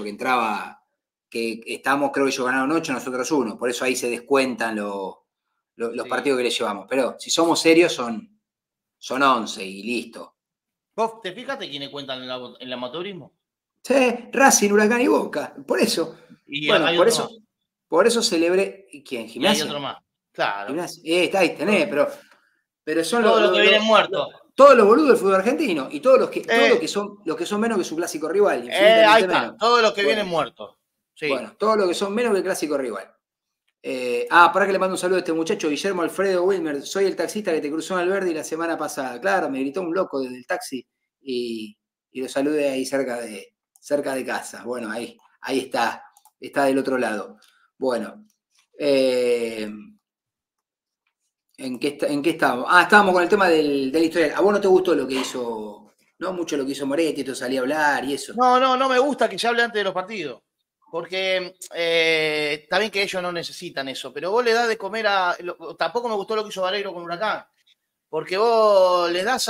que estábamos, creo que ellos ganaron 8, nosotros 1, por eso ahí se descuentan los Sí. partidos que les llevamos. Pero si somos serios, son 11 y listo. ¿Vos te fijaste quiénes cuentan en el amateurismo? Sí, Racing, Huracán y Boca. Por eso. Y Bueno, hay por otro eso, más. por eso celebré. ¿Quién? Y hay otro ¿Gimnasia? más. Claro. Gimnasia. Está ahí, tenés, pero son Todo lo que viene muerto. todos los boludos del fútbol argentino y todos Eh, los que son menos que su clásico rival, infinitamente ahí está. menos. Todo lo que viene Bueno, muerto. Sí. bueno, todos los que son menos que el clásico rival. Para que le mando un saludo a este muchacho, Guillermo Alfredo Wilmer. Soy el taxista que te cruzó en Alberdi la semana pasada. Claro, me gritó un loco desde el taxi y lo saludé ahí cerca de casa. Bueno, ahí está del otro lado. Bueno, ¿En qué estábamos? Ah, estábamos con el tema del historial. ¿A vos no te gustó lo que hizo, no mucho lo que hizo Moretti, esto salía a hablar y eso? No me gusta que se hable antes de los partidos. Porque está bien que ellos no necesitan eso, pero vos le das de comer tampoco me gustó lo que hizo Vareiro con Huracán. Porque vos le das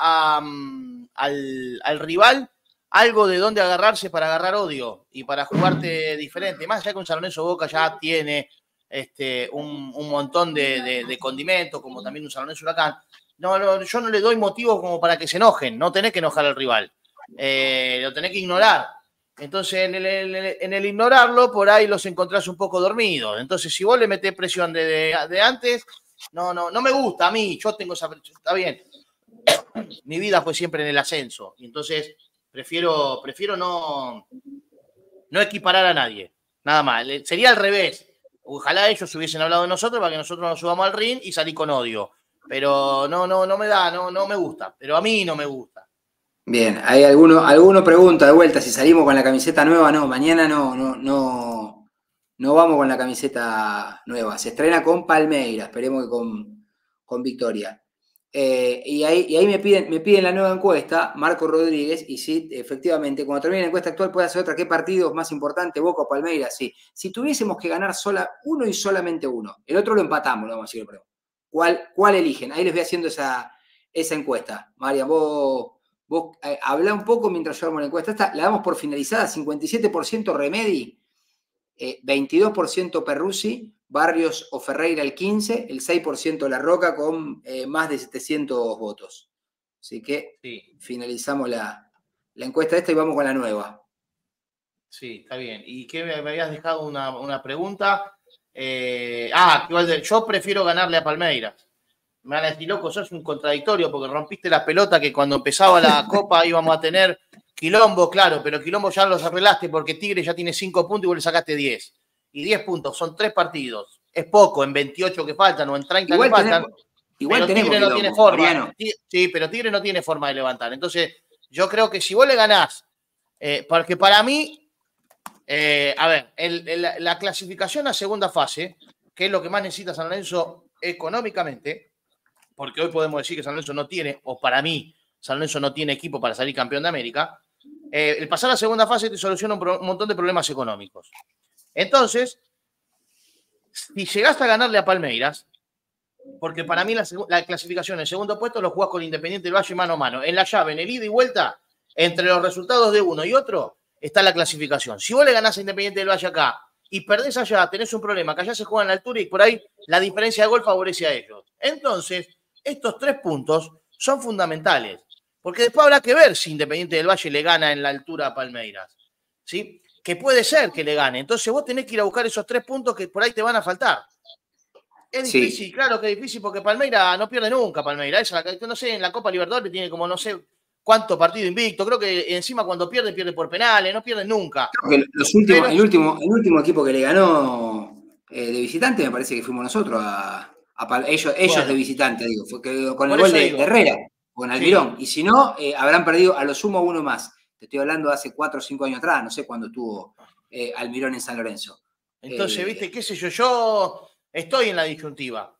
al rival algo de donde agarrarse para agarrar odio y para jugarte diferente. Más allá que un San Lorenzo Boca ya tiene un montón de condimentos, como también un San Lorenzo Huracán. Yo no le doy motivos como para que se enojen, no tenés que enojar al rival. Lo tenés que ignorar. Entonces, en el ignorarlo, por ahí los encontrás un poco dormidos. Entonces, si vos le metés presión de antes, no me gusta a mí, yo tengo esa presión, está bien. Mi vida fue siempre en el ascenso, y entonces prefiero no equiparar a nadie, nada más. Sería al revés. Ojalá ellos hubiesen hablado de nosotros para que nosotros nos subamos al ring y salir con odio. Pero no me gusta. Pero a mí no me gusta. Bien, hay alguno pregunta de vuelta si salimos con la camiseta nueva. No, mañana no vamos con la camiseta nueva. Se estrena con Palmeiras, esperemos que con victoria. Y ahí me piden la nueva encuesta, Marco Rodríguez, y sí, efectivamente, cuando termine la encuesta actual puede hacer otra. ¿Qué partido es más importante, Boca o Palmeiras? Sí. Si tuviésemos que ganar uno y solamente uno, el otro lo empatamos, lo vamos a decir, pero ¿cuál eligen? Ahí les voy haciendo esa encuesta. Marian, vos hablá un poco mientras yo armo la encuesta. Esta la damos por finalizada, 57% Remedi, 22% Perruzzi, Barrios o Ferreira el 15%, el 6% La Roca con más de 700 votos. Así que sí, finalizamos la encuesta esta y vamos con la nueva. Sí, está bien. ¿Y qué me habías dejado una pregunta? Yo prefiero ganarle a Palmeiras. Me van a decir, loco, sos un contradictorio porque rompiste la pelota que cuando empezaba la Copa íbamos a tener quilombo, claro, pero quilombo ya los arreglaste porque Tigre ya tiene 5 puntos y vos le sacaste 10. Y 10 puntos, son 3 partidos. Es poco en 28 que faltan o en 30 que faltan. Igual pero Tigre no tiene forma. Sí, pero Tigre no tiene forma de levantar. Entonces, yo creo que si vos le ganás, porque para mí, la clasificación a segunda fase, que es lo que más necesita San Lorenzo económicamente, porque hoy podemos decir que San Lorenzo no tiene, o para mí, San Lorenzo no tiene equipo para salir campeón de América, el pasar a la segunda fase te soluciona un montón de problemas económicos. Entonces, si llegaste a ganarle a Palmeiras, porque para mí la clasificación en segundo puesto lo jugás con Independiente del Valle mano a mano. En la llave, en el ida y vuelta, entre los resultados de uno y otro, está la clasificación. Si vos le ganás a Independiente del Valle acá y perdés allá, tenés un problema, que allá se juega en la altura y por ahí la diferencia de gol favorece a ellos. Entonces, estos 3 puntos son fundamentales, porque después habrá que ver si Independiente del Valle le gana en la altura a Palmeiras, ¿sí? Que puede ser que le gane. Entonces vos tenés que ir a buscar esos 3 puntos que por ahí te van a faltar. Es difícil, sí. Claro que es difícil porque Palmeiras no pierde nunca. Palmeiras, no sé, en la Copa Libertadores tiene como no sé cuánto partido invicto. Creo que encima cuando pierde por penales, no pierde nunca. Creo que el último equipo que le ganó de visitante me parece que fuimos nosotros ellos bueno, de visitante, digo, fue con el gol de Herrera, con Almirón. Sí. Y si no, habrán perdido a lo sumo uno más. Te estoy hablando de hace 4 o 5 años atrás, no sé cuándo estuvo Almirón en San Lorenzo. Entonces, viste, qué sé yo estoy en la disyuntiva.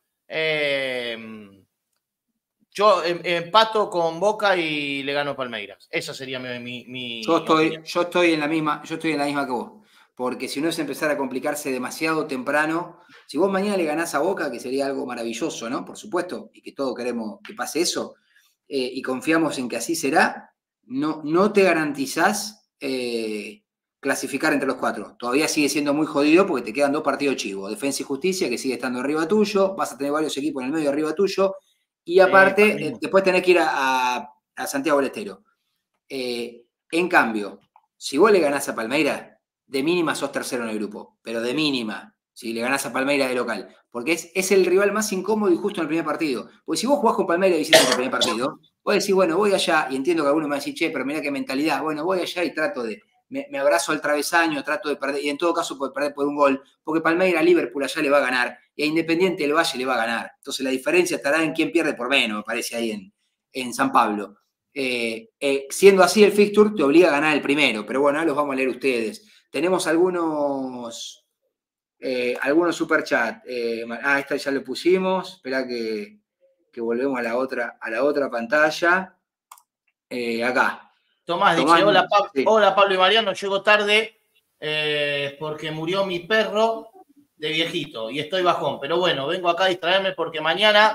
Yo empato con Boca y le gano Palmeiras. Esa sería mi yo estoy en la misma que vos. Porque si no es empezar a complicarse demasiado temprano. Si vos mañana le ganás a Boca, que sería algo maravilloso, ¿no? Por supuesto, y que todos queremos que pase eso, y confiamos en que así será, no te garantizás clasificar entre los 4. Todavía sigue siendo muy jodido porque te quedan 2 partidos chivos. Defensa y Justicia, que sigue estando arriba tuyo, vas a tener varios equipos en el medio arriba tuyo, y aparte, después tenés que ir a Santiago del Estero. En cambio, si vos le ganás a Palmeiras, de mínima sos tercero en el grupo, pero de mínima, si le ganás a Palmeiras de local, porque es el rival más incómodo y justo en el primer partido. Porque si vos jugás con Palmeiras y visitante en el primer partido, vos decís, bueno, voy allá, y entiendo que alguno me va a decir, che, pero mirá qué mentalidad, bueno, voy allá y trato de, me abrazo al travesaño, trato de perder, y en todo caso puede perder por un gol, porque Palmeiras a Liverpool allá le va a ganar, y a Independiente del Valle le va a ganar. Entonces la diferencia estará en quién pierde por menos, me parece, ahí en San Pablo. Siendo así, el fixture te obliga a ganar el primero, pero bueno, ahora los vamos a leer ustedes. Tenemos algunos Algunos superchat. Esta ya lo pusimos. Espera que volvemos a la otra pantalla. Acá. Tomás dice, sí. hola Pablo y Mariano, llego tarde porque murió mi perro de viejito y estoy bajón. Pero bueno, vengo acá a distraerme porque mañana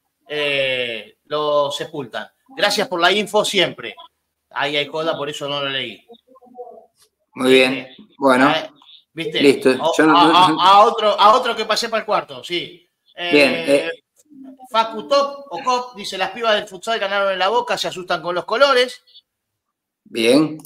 lo sepultan. Gracias por la info siempre. Ahí hay coda, por eso no lo leí. Muy bien. Bueno. ¿Viste? Listo. A otro que pasé para el cuarto, sí. Bien. Facu Top o Cop dice, las pibas del futsal ganaron en la Boca, se asustan con los colores. Bien.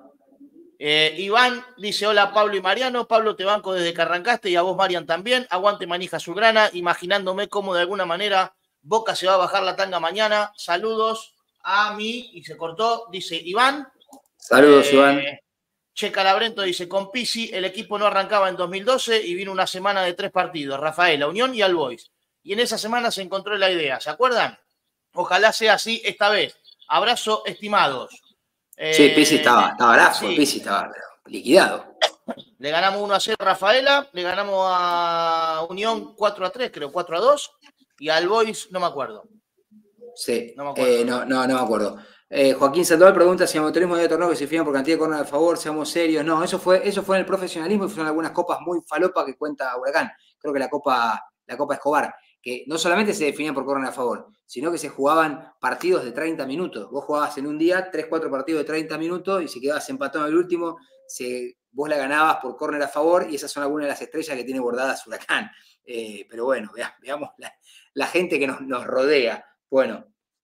Iván dice, hola Pablo y Mariano, Pablo te banco desde que arrancaste y a vos Marian también, aguante manija azulgrana, imaginándome cómo de alguna manera Boca se va a bajar la tanga mañana, saludos a mí, y se cortó, dice Iván. Saludos Iván. Che Calabrento dice, con Pizzi el equipo no arrancaba en 2012 y vino una semana de 3 partidos, Rafaela, Unión y All Boys. Y en esa semana se encontró la idea, ¿se acuerdan? Ojalá sea así esta vez. Abrazo, estimados. Sí, Pizzi estaba bravo, sí. Pizzi estaba liquidado. Le ganamos 1-0 a Rafaela, le ganamos a Unión 4-3, creo, 4-2, y al Boys no me acuerdo. Sí, no me acuerdo. No me acuerdo. Joaquín Sandoval pregunta si el amateurismo de torneo que se fijan por cantidad de córner a favor, seamos serios. No, eso fue en el profesionalismo y fueron algunas copas muy falopas que cuenta Huracán. Creo que la Copa Escobar, que no solamente se definían por córner a favor, sino que se jugaban partidos de 30 minutos. Vos jugabas en un día 3-4 partidos de 30 minutos y si quedabas empatado en el último, vos la ganabas por córner a favor y esas son algunas de las estrellas que tiene bordadas Huracán. Pero bueno, veamos la gente que nos rodea. Bueno.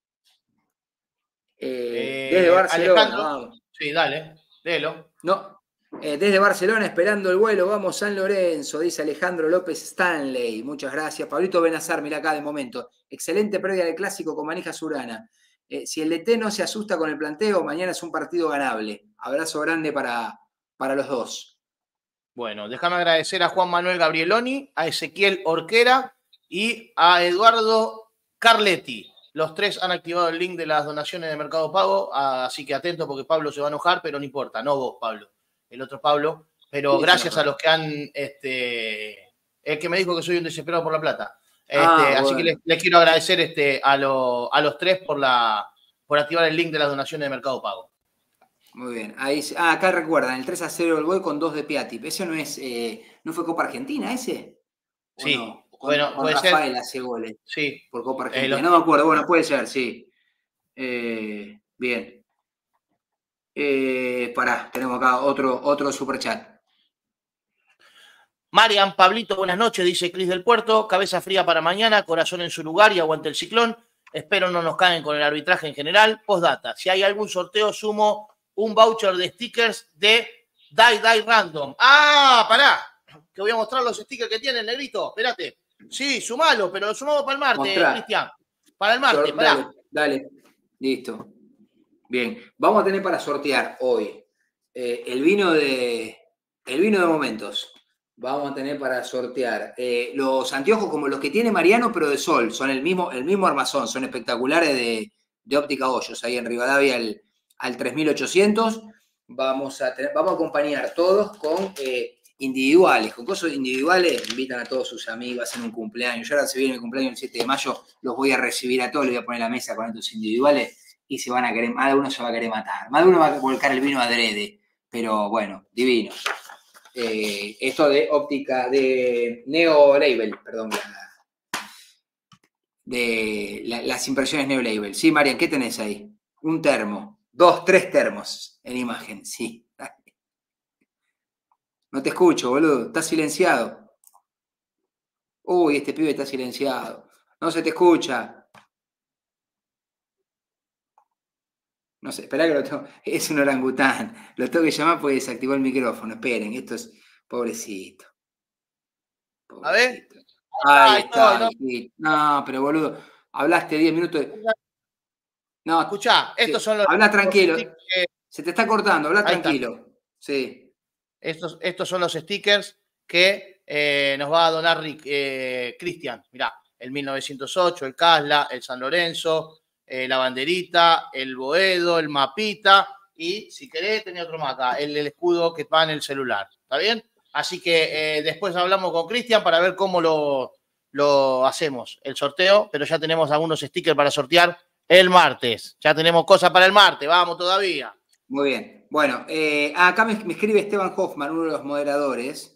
Desde Barcelona, Alejandro, vamos. Sí, dale, léelo. No, desde Barcelona esperando el vuelo, vamos San Lorenzo, dice Alejandro López Stanley. Muchas gracias. Pablito Benazar, mira acá de momento. Excelente previa del clásico con manija azulgrana. Si el DT no se asusta con el planteo, mañana es un partido ganable. Abrazo grande para los dos. Bueno, déjame agradecer a Juan Manuel Gabrieloni, a Ezequiel Orquera y a Eduardo Carletti. Los tres han activado el link de las donaciones de Mercado Pago, así que atento porque Pablo se va a enojar, pero no importa, no vos, Pablo, el otro Pablo. Pero gracias a los que han, el que me dijo que soy un desesperado por la plata. Así que les quiero agradecer a los tres por activar el link de las donaciones de Mercado Pago. Muy bien. Ahí, acá recuerdan, el 3-0 del Boy con 2 de Piatip. ¿Ese no fue Copa Argentina ese? Sí. No? Bueno, con Rafael hace goles. Sí. Por Copa Argentina. No me acuerdo, bueno, puede ser, sí. Bien. Tenemos acá otro superchat. Marian, Pablito, buenas noches, dice Cris del Puerto. Cabeza fría para mañana, corazón en su lugar y aguante el ciclón. Espero no nos caen con el arbitraje en general. Postdata, si hay algún sorteo, sumo un voucher de stickers de Die Random. ¡Ah, pará! Que voy a mostrar los stickers que tiene el negrito. Espérate. Sí, sumalo, pero lo sumamos para el martes, Cristian. Para el martes, pará. Dale, listo. Bien, vamos a tener para sortear hoy el vino de momentos. Vamos a tener para sortear los anteojos como los que tiene Mariano, pero de sol. Son el mismo armazón, son espectaculares de Óptica Hoyos, ahí en Rivadavia al 3800. Vamos a acompañar todos con individuales, con cosas individuales. Invitan a todos sus amigos, hacen un cumpleaños. Yo ahora se viene mi cumpleaños el 7 de mayo, los voy a recibir a todos, les voy a poner la mesa con estos individuales y se van a querer, más de uno se va a querer matar, más de uno va a volcar el vino adrede, pero bueno, divino. Esto de óptica, de Neo Label, perdón, las impresiones Neo Label. Sí, Marian, ¿qué tenés ahí? Un termo, 2, 3 termos en imagen, sí. No te escucho, boludo, estás silenciado. Uy, este pibe está silenciado. No se te escucha. No sé, esperá que lo tengo. Es un orangután. Lo tengo que llamar porque desactivó el micrófono. Esperen, esto es pobrecito. A ver. Ahí está. No, pero boludo, hablaste 10 minutos. No, escuchá, estos son los. Habla tranquilo. Se te está cortando, habla tranquilo. Sí. Estos son los stickers que nos va a donar Cristian. Mirá, el 1908, el Casla, el San Lorenzo, la banderita, el Boedo, el mapita y, si querés, tenía otro más acá, el escudo que va en el celular. ¿Está bien? Así que después hablamos con Cristian para ver cómo lo hacemos, el sorteo, pero ya tenemos algunos stickers para sortear el martes. Ya tenemos cosas para el martes, vamos todavía. Muy bien. Bueno, acá me escribe Esteban Hoffman, uno de los moderadores,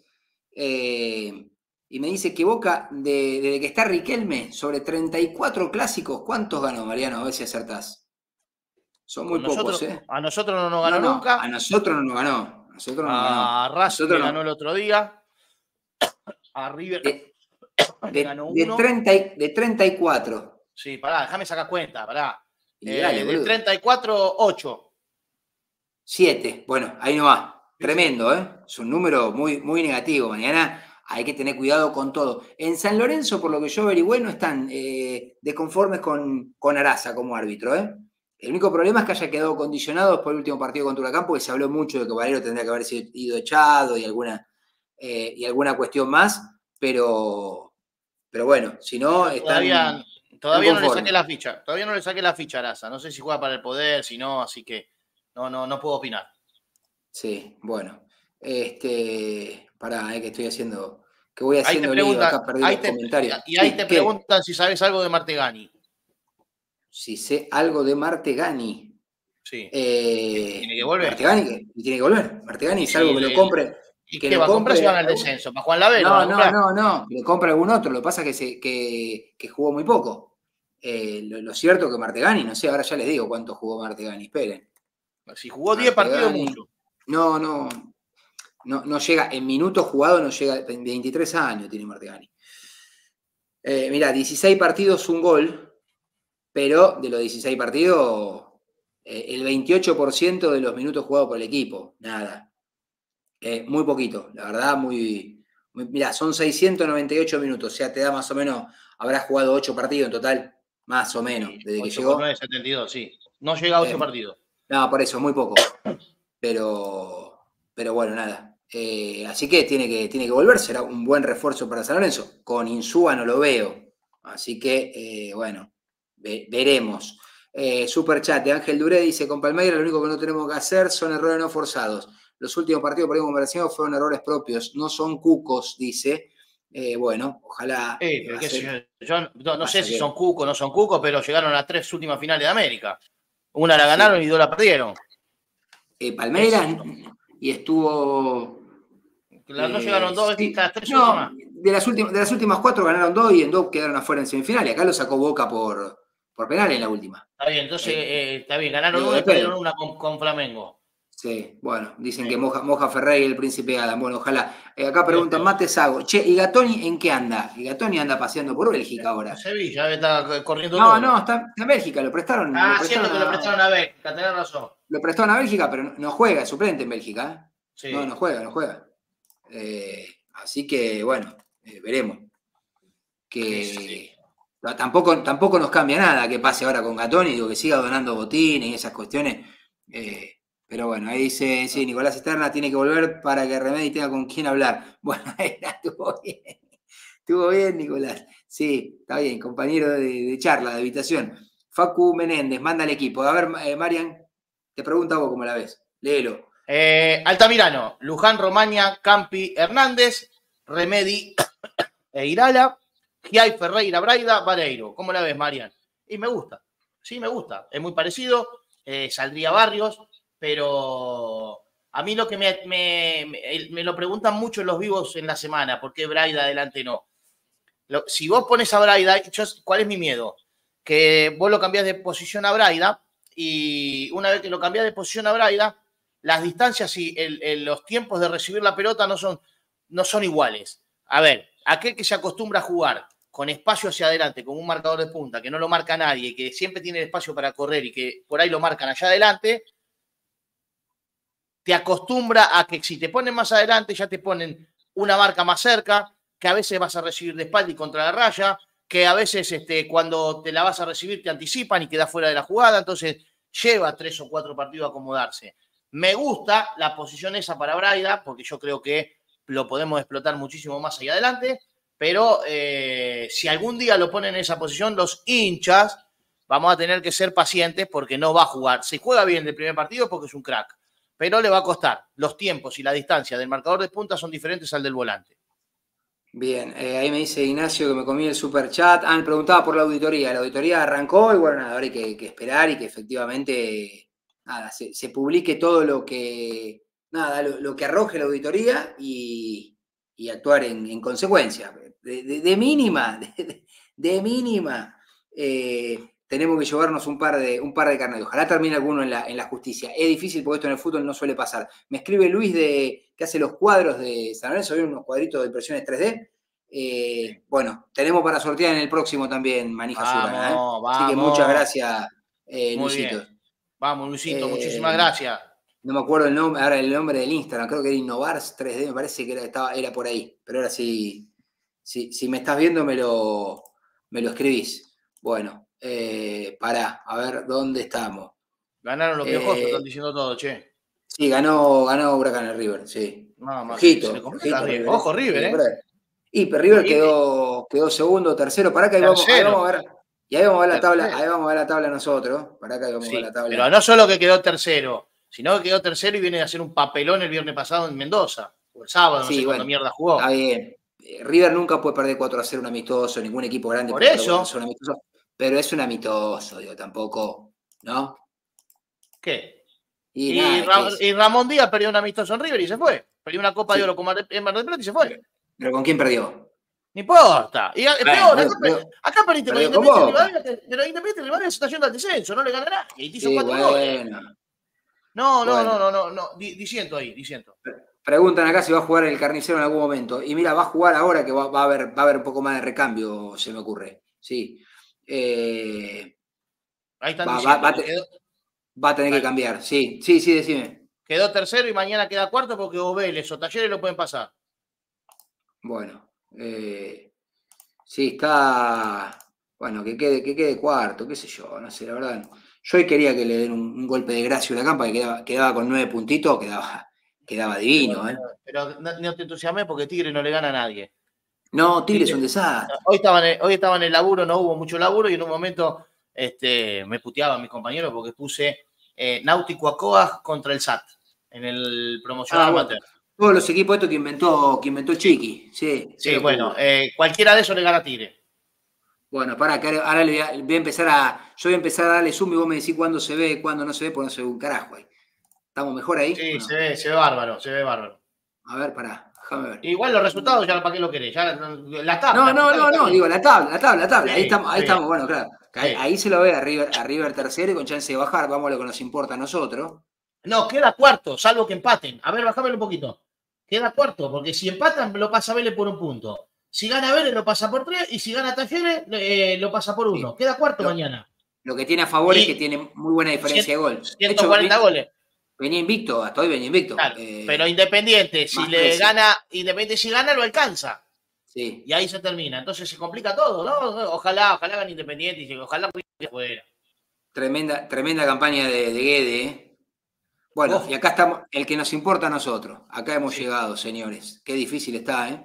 y me dice que Boca, desde que está Riquelme, sobre 34 clásicos, ¿cuántos ganó, Mariano? A ver si acertás. Son muy pocos, ¿eh? A nosotros no nos ganó nunca. A nosotros no nos ganó. A nosotros no nos ganó. A Racing le ganó el otro día. A River le ganó uno. De 34. Sí, pará, déjame sacar cuenta, pará. Dale, de 34, 8. 7. Bueno, ahí no va. Tremendo, ¿eh? Es un número muy, muy negativo. Mañana hay que tener cuidado con todo. En San Lorenzo, por lo que yo averigüé, no están desconformes con Araza como árbitro, ¿eh? El único problema es que haya quedado condicionado después del último partido contra Huracán, porque se habló mucho de que Valero tendría que haber sido echado y alguna cuestión más, pero bueno, si no, están. Todavía no le saqué la ficha. Todavía no le saqué la ficha a Araza. No sé si juega para el poder, si no, así que no puedo opinar. Sí, bueno. Pará, que estoy haciendo. Que voy haciendo lío, acá perdí los comentarios. Y ahí te preguntan si sabes algo de Martegani. Si sé algo de Martegani. Sí. Tiene que volver. Martegani tiene que volver. Martegani es algo que lo compre. ¿Y que va a comprar si van al descenso? ¿Para Juan Lavero? No. Le compra algún otro. Lo que pasa es que jugó muy poco. Lo cierto es que Martegani, no sé, ahora ya les digo cuánto jugó Martegani. Esperen. Si jugó 10 partidos, mucho. No llega, en minutos jugados no llega, 23 años tiene Martegani. Mirá, 16 partidos, un gol, pero de los 16 partidos, el 28% de los minutos jugados por el equipo, nada. Muy poquito, la verdad, mirá, son 698 minutos, o sea, te da más o menos, habrá jugado 8 partidos en total, más o menos, desde que llegó. 9.72, sí. No llega a 8 partidos. No, por eso, muy poco. Pero bueno, nada. Así que tiene que volver, será un buen refuerzo para San Lorenzo. Con Insúa no lo veo. Así que, bueno, veremos. Superchat de Ángel Duré dice, con Palmeiras lo único que no tenemos que hacer son errores no forzados. Los últimos partidos por conversión fueron errores propios, no son cucos, dice. Bueno, ojalá. Yo no sé si son cucos o no son cucos, pero llegaron a las 3 últimas finales de América. Una la ganaron y 2 la perdieron. Palmeiras y estuvo. Las 2 llegaron 2, sí, las 3 últimas. De las últimas 4 ganaron 2 y en 2 quedaron afuera en semifinales. Acá lo sacó Boca por penal en la última. Está bien, entonces está bien, ganaron 1 y perdieron 1 con Flamengo. Sí, bueno, dicen que Moja Ferrey y el Príncipe Adam. Bueno, ojalá. Acá preguntan Mate Sago. Che, ¿y Gatoni en qué anda? Y Gatoni anda paseando por Bélgica ahora. En Sevilla, está corriendo todo. No, está en Bélgica, lo prestaron. Cierto que lo prestaron a Bélgica, tenés razón. Lo prestaron a Bélgica, pero no juega, es suplente en Bélgica. Sí. No juega. Así que, bueno, veremos. Sí. Tampoco nos cambia nada que pase ahora con Gatoni, digo, que siga donando botines y esas cuestiones. Pero bueno, ahí dice, sí, Nicolás Esterna tiene que volver para que Remedi tenga con quién hablar. Bueno, estuvo bien. Estuvo bien, Nicolás. Sí, está bien, compañero de charla, de habitación. Facu Menéndez, manda al equipo. A ver, Marian, te pregunta vos cómo la ves. Léelo. Altamirano, Luján, Romaña, Campi, Hernández, Remedi e Irala, Giai, Ferreira, Braida, Vareiro. ¿Cómo la ves, Marian? Y me gusta. Sí, me gusta. Es muy parecido. Saldría Barrios. Pero a mí lo que me lo preguntan mucho en los vivos en la semana, ¿por qué Braida adelante no? Si vos pones a Braida, ¿cuál es mi miedo? Que vos lo cambiás de posición a Braida y una vez que lo cambiás de posición a Braida, las distancias y los tiempos de recibir la pelota no son iguales. A ver, aquel que se acostumbra a jugar con espacio hacia adelante, con un marcador de punta, que no lo marca nadie, que siempre tiene espacio para correr y que por ahí lo marcan allá adelante, te acostumbra a que si te ponen más adelante ya te ponen una marca más cerca, que a veces vas a recibir de espalda y contra la raya, que a veces cuando te la vas a recibir te anticipan y quedas fuera de la jugada, entonces lleva 3 o 4 partidos a acomodarse. Me gusta la posición esa para Braida, porque yo creo que lo podemos explotar muchísimo más allá adelante, pero si algún día lo ponen en esa posición, los hinchas vamos a tener que ser pacientes porque no va a jugar. Si juega bien el primer partido porque es un crack. pero le va a costar. Los tiempos y la distancia del marcador de punta son diferentes al del volante. Bien, ahí me dice Ignacio que me comí el super chat. Me preguntaba por la auditoría. La auditoría arrancó y bueno, nada, ahora hay que esperar y que efectivamente nada, se publique todo lo que, nada, lo que arroje la auditoría y actuar en consecuencia. De mínima, de mínima, tenemos que llevarnos un par de carnet. Ojalá termine alguno en la justicia. Es difícil porque esto en el fútbol no suele pasar. Me escribe Luis que hace los cuadros de San Lorenzo, hay unos cuadritos de impresiones 3D. Bueno, tenemos para sortear en el próximo también Manija Surana. Vamos, Así que muchas vamos. gracias, Muy Luisito. bien. Vamos, Luisito, muchísimas gracias. No me acuerdo el nombre, ahora el nombre del Instagram, creo que era Innovars 3D, me parece que era por ahí. Pero ahora sí, si me estás viendo, me lo escribís. Bueno, pará, a ver dónde estamos. Ganaron los piojosos, están diciendo todo, che. Sí, ganó Huracán el River, sí. Ojito, River. Ojo, River, ¿eh? Pero River quedó segundo, tercero. Pará que ahí vamos a ver. Y ahí vamos a ver la tabla, nosotros. Pará que ahí vamos a ver la tabla. Pero no solo que quedó tercero, sino que quedó tercero y viene a hacer un papelón el viernes pasado en Mendoza. O el sábado, no sé cuándo mierda jugó. Está bien. River nunca puede perder 4-0 un amistoso, ningún equipo grande por eso. Un amistoso, pero es un amistoso, digo, tampoco, ¿no? ¿Qué? Y Ramón Díaz perdió un amistoso en River y se fue. Perdió una Copa de Oro en Mar del Plata y se fue. ¿Pero con quién perdió? No importa. Y peor, acá perdiste con Independiente Rivadavia, pero Independiente Rivadavia se está yendo al descenso, no le ganará. Y te hizo 4 goles. No. Diciendo ahí. Preguntan acá si va a jugar el Carnicero en algún momento. Y mira, va a jugar ahora que va a haber un poco más de recambio, se me ocurre. Sí. Ahí están diciendo. Va a tener que cambiar. Sí, decime. Quedó tercero y mañana queda cuarto porque o Vélez o Talleres lo pueden pasar. Bueno. Sí, está. Bueno, que quede cuarto, qué sé yo, no sé, la verdad. Yo hoy quería que le den un golpe de gracia a Huracán para que quedaba con 9 puntitos, quedaba divino, Pero no te entusiasmé porque Tigre no le gana a nadie. No, Tigre es un desastre. Hoy estaba en el laburo, no hubo mucho laburo y en un momento me puteaban mis compañeros porque puse Náutico Acoa contra el SAT en el promocional amateur. Todos los equipos estos que inventó el Chiqui. Sí, bueno, cualquiera de esos le gana a Tigre. Bueno, pará, que ahora voy a empezar yo voy a empezar a darle zoom y vos me decís cuándo se ve, cuándo no se ve, porque no se ve un carajo ahí. ¿Estamos mejor ahí? Sí, no? se ve bárbaro. A ver, pará, déjame ver. Igual los resultados ya para qué lo querés, ya la tabla. No, digo la tabla. Sí, ahí estamos, bueno, claro. Sí. Ahí se lo ve a River tercero y con chance de bajar, vamos a lo que nos importa a nosotros. No, queda cuarto, salvo que empaten. A ver, bajámelo un poquito. Queda cuarto, porque si empatan lo pasa Vélez por 1 punto. Si gana Vélez lo pasa por 3 y si gana Talleres lo pasa por 1. Queda cuarto mañana. Lo que tiene a favor es que tiene muy buena diferencia de gol. 140 goles. Venía invicto, hasta hoy venía invicto. Claro, pero Independiente, si gana, lo alcanza. Sí. Y ahí se termina. Entonces se complica todo, ¿no? Ojalá gane Independiente y ojalá fuera. Tremenda campaña de Guede, Bueno, y acá estamos, el que nos importa a nosotros. Acá hemos llegado, señores. Qué difícil está,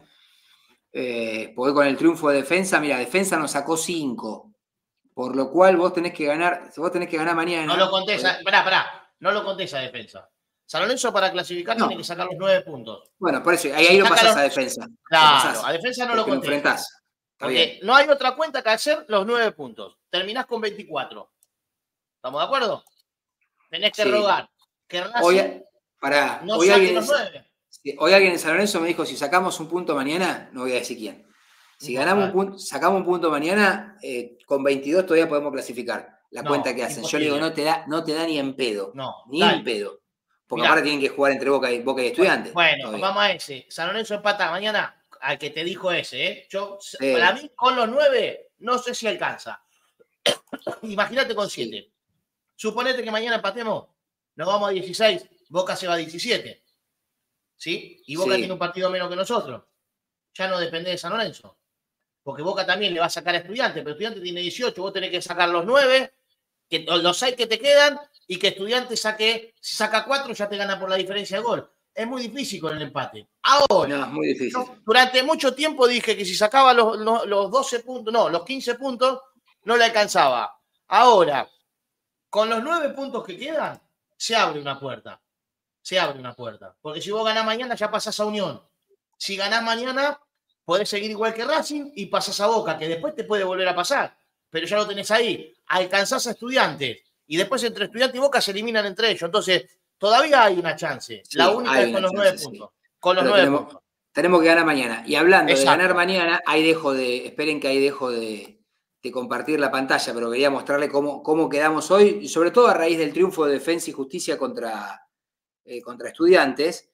porque con el triunfo de Defensa, mira, Defensa nos sacó 5. Por lo cual vos tenés que ganar mañana. No lo contés, pará. No lo contés a Defensa. San Lorenzo para clasificar tiene que sacar los 9 puntos. Bueno, por eso, ahí lo pasás a Defensa. Claro, a Defensa no lo contés. Enfrentás. Porque no hay otra cuenta que hacer los 9 puntos. Terminás con 24. ¿Estamos de acuerdo? Tenés que rogar que Racing no saque los 9. Hoy alguien en San Lorenzo me dijo, si sacamos un punto mañana, no voy a decir quién. Si sacamos un punto mañana, con 22 todavía podemos clasificar. La cuenta que hacen. Imposible. Yo le digo, no te da ni en pedo. En pedo. Porque ahora tienen que jugar entre Boca y Estudiantes. Bueno, vamos a ese. San Lorenzo empata mañana al que te dijo ese, Para mí, con los 9, no sé si alcanza. Imagínate con 7. Suponete que mañana empatemos, nos vamos a 16, Boca se va a 17. ¿Sí? Y Boca tiene un partido menos que nosotros. Ya no depende de San Lorenzo. Porque Boca también le va a sacar a Estudiantes, pero Estudiantes tiene 18, vos tenés que sacar los 9, los 6 que te quedan, y que Estudiantes si saca 4 ya te gana por la diferencia de gol. Es muy difícil con el empate. Ahora, no, es muy difícil. Durante mucho tiempo dije que si sacaba los 12 puntos, los 15 puntos, no le alcanzaba. Ahora, con los 9 puntos que quedan, se abre una puerta. se abre una puerta. Porque si vos ganás mañana, ya pasás a Unión. Si ganás mañana, podés seguir igual que Racing y pasás a Boca, que después te puede volver a pasar. Pero ya lo tenés ahí. Alcanzás a Estudiantes. Y después entre Estudiantes y Boca se eliminan entre ellos. Entonces, todavía hay una chance. Sí, La única es con los 9 sí. puntos. Con los Pero 9 puntos. tenemos que ganar mañana. Y hablando de ganar Exacto. mañana, esperen que ahí dejo de compartir la pantalla, pero quería mostrarle cómo quedamos hoy, y sobre todo a raíz del triunfo de Defensa y Justicia contra Estudiantes.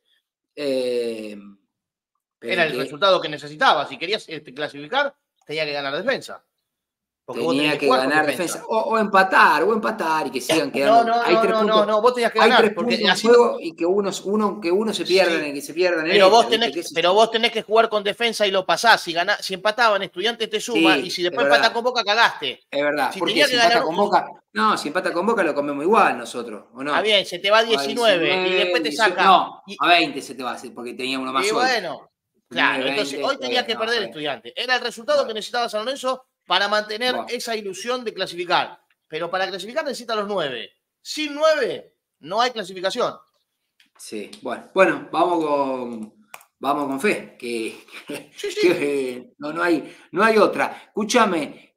Era el resultado que necesitaba. Si querías clasificar, tenía que ganar Defensa. Porque vos tenés Tenía que que jugar con ganar Defensa. o empatar y que sigan quedando. No, Hay 3 puntos. no, vos tenías que Hay ganar. 3 Porque puntos en así juego y que uno se pierda en sí, el que se pierda en el pero extra, vos tenés que jugar con Defensa y lo pasás. Si empataban Estudiantes te suma Sí, y si es después verdad. empata con Boca cagaste. Es verdad, Si porque tenía si que empata ganar con Boca, no, si empata con Boca lo comemos igual nosotros, ¿o no? está bien, se te va a O a 19 y después te 18, saca. no, a 20 se te va a hacer porque tenía uno más Y hoy. bueno, 19, claro, entonces 20, hoy está tenía bien, que no, perder está bien. Estudiantes. Era el resultado que Bueno, necesitaba San Lorenzo para mantener bueno, esa ilusión de clasificar. Pero para clasificar necesita los 9. Sin 9 no hay clasificación. sí, bueno, vamos con fe, Sí. no hay otra. Escúchame,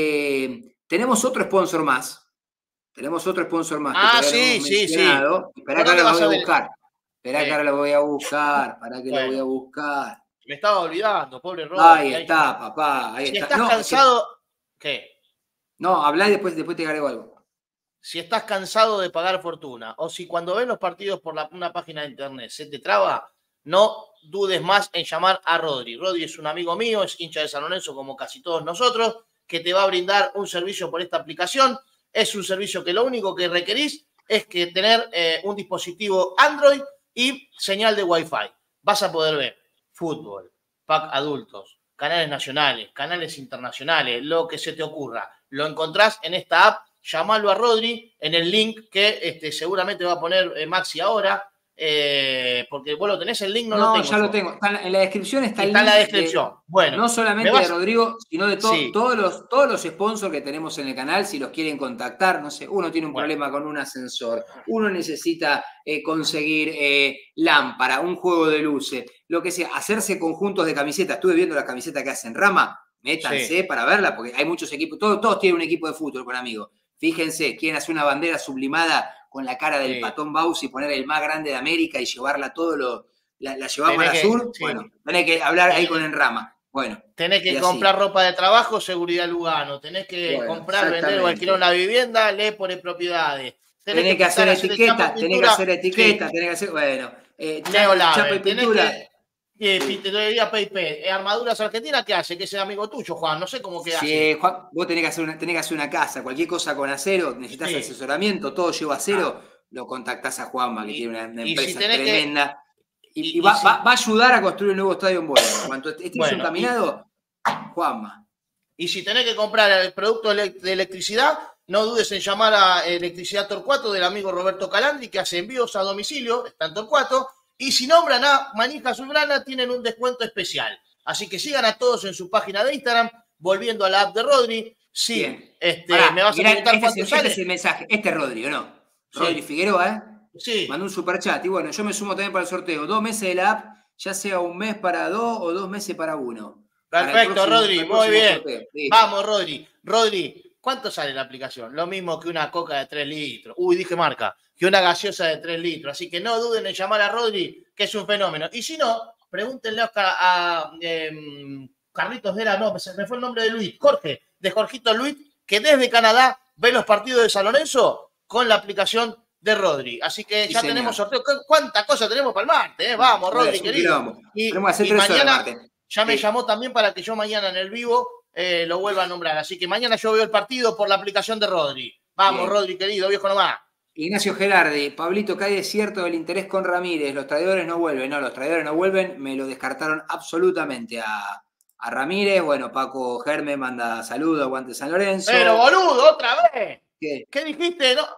tenemos otro sponsor más. Tenemos otro sponsor más que Ah, todavía no hemos sí. mencionado. Esperá ¿Por que ahora dónde lo vas voy a a ver? buscar. Esperá que ahora lo voy a buscar. Para que lo voy a Bueno, buscar. me estaba olvidando, pobre Ahí Rodri. está, papá. Ahí Si está. estás No, cansado, ¿qué? no, hablá y después te agrego algo. Si estás cansado de pagar fortuna o si cuando ves los partidos por una página de internet se te traba, no dudes más en llamar a Rodri. Rodri es un amigo mío, es hincha de San Lorenzo como casi todos nosotros, que te va a brindar un servicio por esta aplicación. Es un servicio que lo único que requerís es que tener un dispositivo Android y señal de Wi-Fi. Vas a poder ver fútbol, pack adultos, canales nacionales, canales internacionales, lo que se te ocurra. Lo encontrás en esta app. Llamalo a Rodri en el link que seguramente va a poner Maxi ahora, porque vos lo tenés el link, no lo No, tengo ya lo yo. tengo. En la descripción está Y el está en la link descripción. Bueno, no me solamente de vas. Rodrigo, sino de Sí, todos los sponsors que tenemos en el canal, si los quieren contactar, no sé, uno tiene un bueno, problema con un ascensor, uno necesita conseguir lámpara, un juego de luces, lo que sea, hacerse conjuntos de camisetas. Estuve viendo las camisetas que hacen Rama, métanse sí. para verla, porque hay muchos equipos, todos tienen un equipo de fútbol con amigos. Fíjense, quieren hacer una bandera sublimada con la cara del Patón Baus y poner el más grande de América y llevarla la llevamos a la sur, Sí, bueno, tenés que hablar ahí con Enrama. Bueno, tenés que y comprar así. ropa de trabajo, seguridad Lugano. Tenés que Bueno, comprar, vender o alquilar exactamente. una vivienda, lee por propiedades. Tenés que Tenés que hacer pintar, hacer el chapa y etiqueta, pintura. Sí, tenés que hacer, bueno, chapa y Neolaber. Tenés pintura. que. Sí. Pinturería PIP. Armaduras Argentinas, ¿qué hace? Que es amigo tuyo, Juan. No sé cómo que hace. Si, Juan, vos tenés que hacer una casa, cualquier cosa con acero, necesitas Sí. asesoramiento, todo lleva Ah, acero, lo contactás a Juanma, que tiene una y si empresa tenés que. tremenda, y Y va, si, a ayudar a construir un nuevo estadio en Bolivia. En cuanto esté eso bueno, encaminado, Juanma. y si tenés que comprar el producto de electricidad, no dudes en llamar a Electricidad Torcuato del amigo Roberto Calandri, que hace envíos a domicilio, está en Torcuato. Y si nombran a Manija Azulgrana, tienen un descuento especial. Así que sigan a todos en su página de Instagram, volviendo a la app de Rodri. Sí, Bien. Pará, me vas a mirá, preguntar cuánto este es sale. el mensaje. Este es Rodrigo, ¿no? Rodri Sí, Figueroa, ¿eh? sí. Mandó un superchat. Y bueno, yo me sumo también para el sorteo. 2 meses de la app, ya sea un mes para 2 o 2 meses para 1. Perfecto, Para Rodri, el muy próximo bien. sorteo. Listo. Vamos, Rodri. Rodri, ¿cuánto sale la aplicación? Lo mismo que una coca de 3 litros. Uy, dije marca. Que una gaseosa de 3 litros. Así que no duden en llamar a Rodri, que es un fenómeno. Y si no, pregúntenle a Carlitos Vera, no, se me fue el nombre de Luis. Jorge, de Jorgito Luis, que desde Canadá ve los partidos de San Lorenzo con la aplicación de Rodri. Así que Sí, ya señor. tenemos sorteo. ¿Cuántas cosas tenemos para el martes? Vamos, Rodri, Es un querido. quilombo. Tenemos que hacer Y 3 horas, mañana Marte. ya me Sí. llamó también para que yo mañana en el vivo lo vuelva a nombrar. Así que mañana yo veo el partido por la aplicación de Rodri. Vamos, Bien. Rodri, querido, viejo nomás. Ignacio Gerardi, Pablito, cae desierto del interés con Ramírez. Los traidores no vuelven. No, los traidores no vuelven. Me lo descartaron absolutamente a Ramírez. Bueno, Paco Germe manda saludos, aguante San Pero, Lorenzo. boludo, otra vez. ¿Qué? ¿Qué dijiste? No,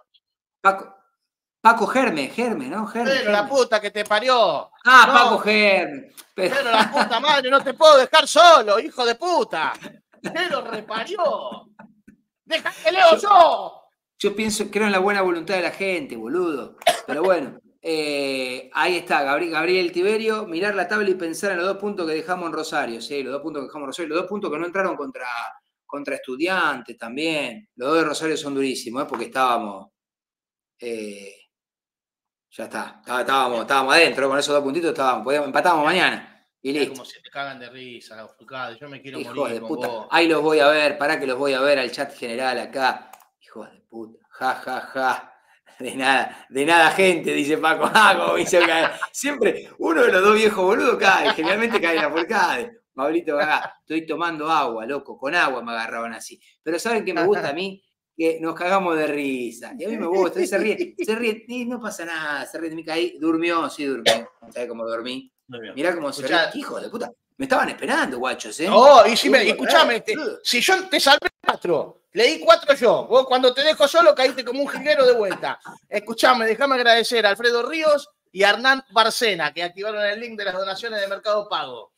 Paco Germe, ¿no? pero la Germe. puta que te parió. Ah, Paco No, Germe. pero la puta madre, no te puedo dejar solo, hijo de puta. ¿Qué lo reparió? ¡Deja que leo yo! Yo pienso, creo en la buena voluntad de la gente, boludo. Pero bueno, Ahí está, Gabriel Tiberio. Mirar la tabla y pensar en los 2 puntos que dejamos en Rosario. Sí, los 2 puntos que dejamos en Rosario. Los 2 puntos que no entraron contra Estudiantes también. Los 2 de Rosario son durísimos, porque estábamos. Ya está. Estábamos adentro. Con esos 2 puntitos empatábamos mañana. Y listo. Como se te cagan de risa, los Fulcades. Yo me quiero Hijos morir de con puta. vos. Ahí los voy a ver. Pará que los voy a ver al chat general acá. Hijos de puta. Ja, ja, ja. De nada, gente, dice Paco. Como hizo caer. Siempre uno de los 2 viejos boludos cae. Generalmente cae la Fulcade. Pablito Gagá. Estoy tomando agua, loco. Con agua me agarraban así. Pero ¿saben qué me gusta a mí? Que nos cagamos de risa. Y a mí me gusta. Se ríe. Y no pasa nada. Se ríe de mí. Caí. Durmió, sí, durmió. ¿Sabes cómo dormí? Mirá cómo se ríe. Hijo de puta. Me estaban esperando, guachos, ¿eh? No, y si escuchame, si yo te salvé 4, le di 4 yo. Vos cuando te dejo solo caíste como un jilguero de vuelta. Escuchame, déjame agradecer a Alfredo Ríos y a Hernán Barcena, que activaron el link de las donaciones de Mercado Pago.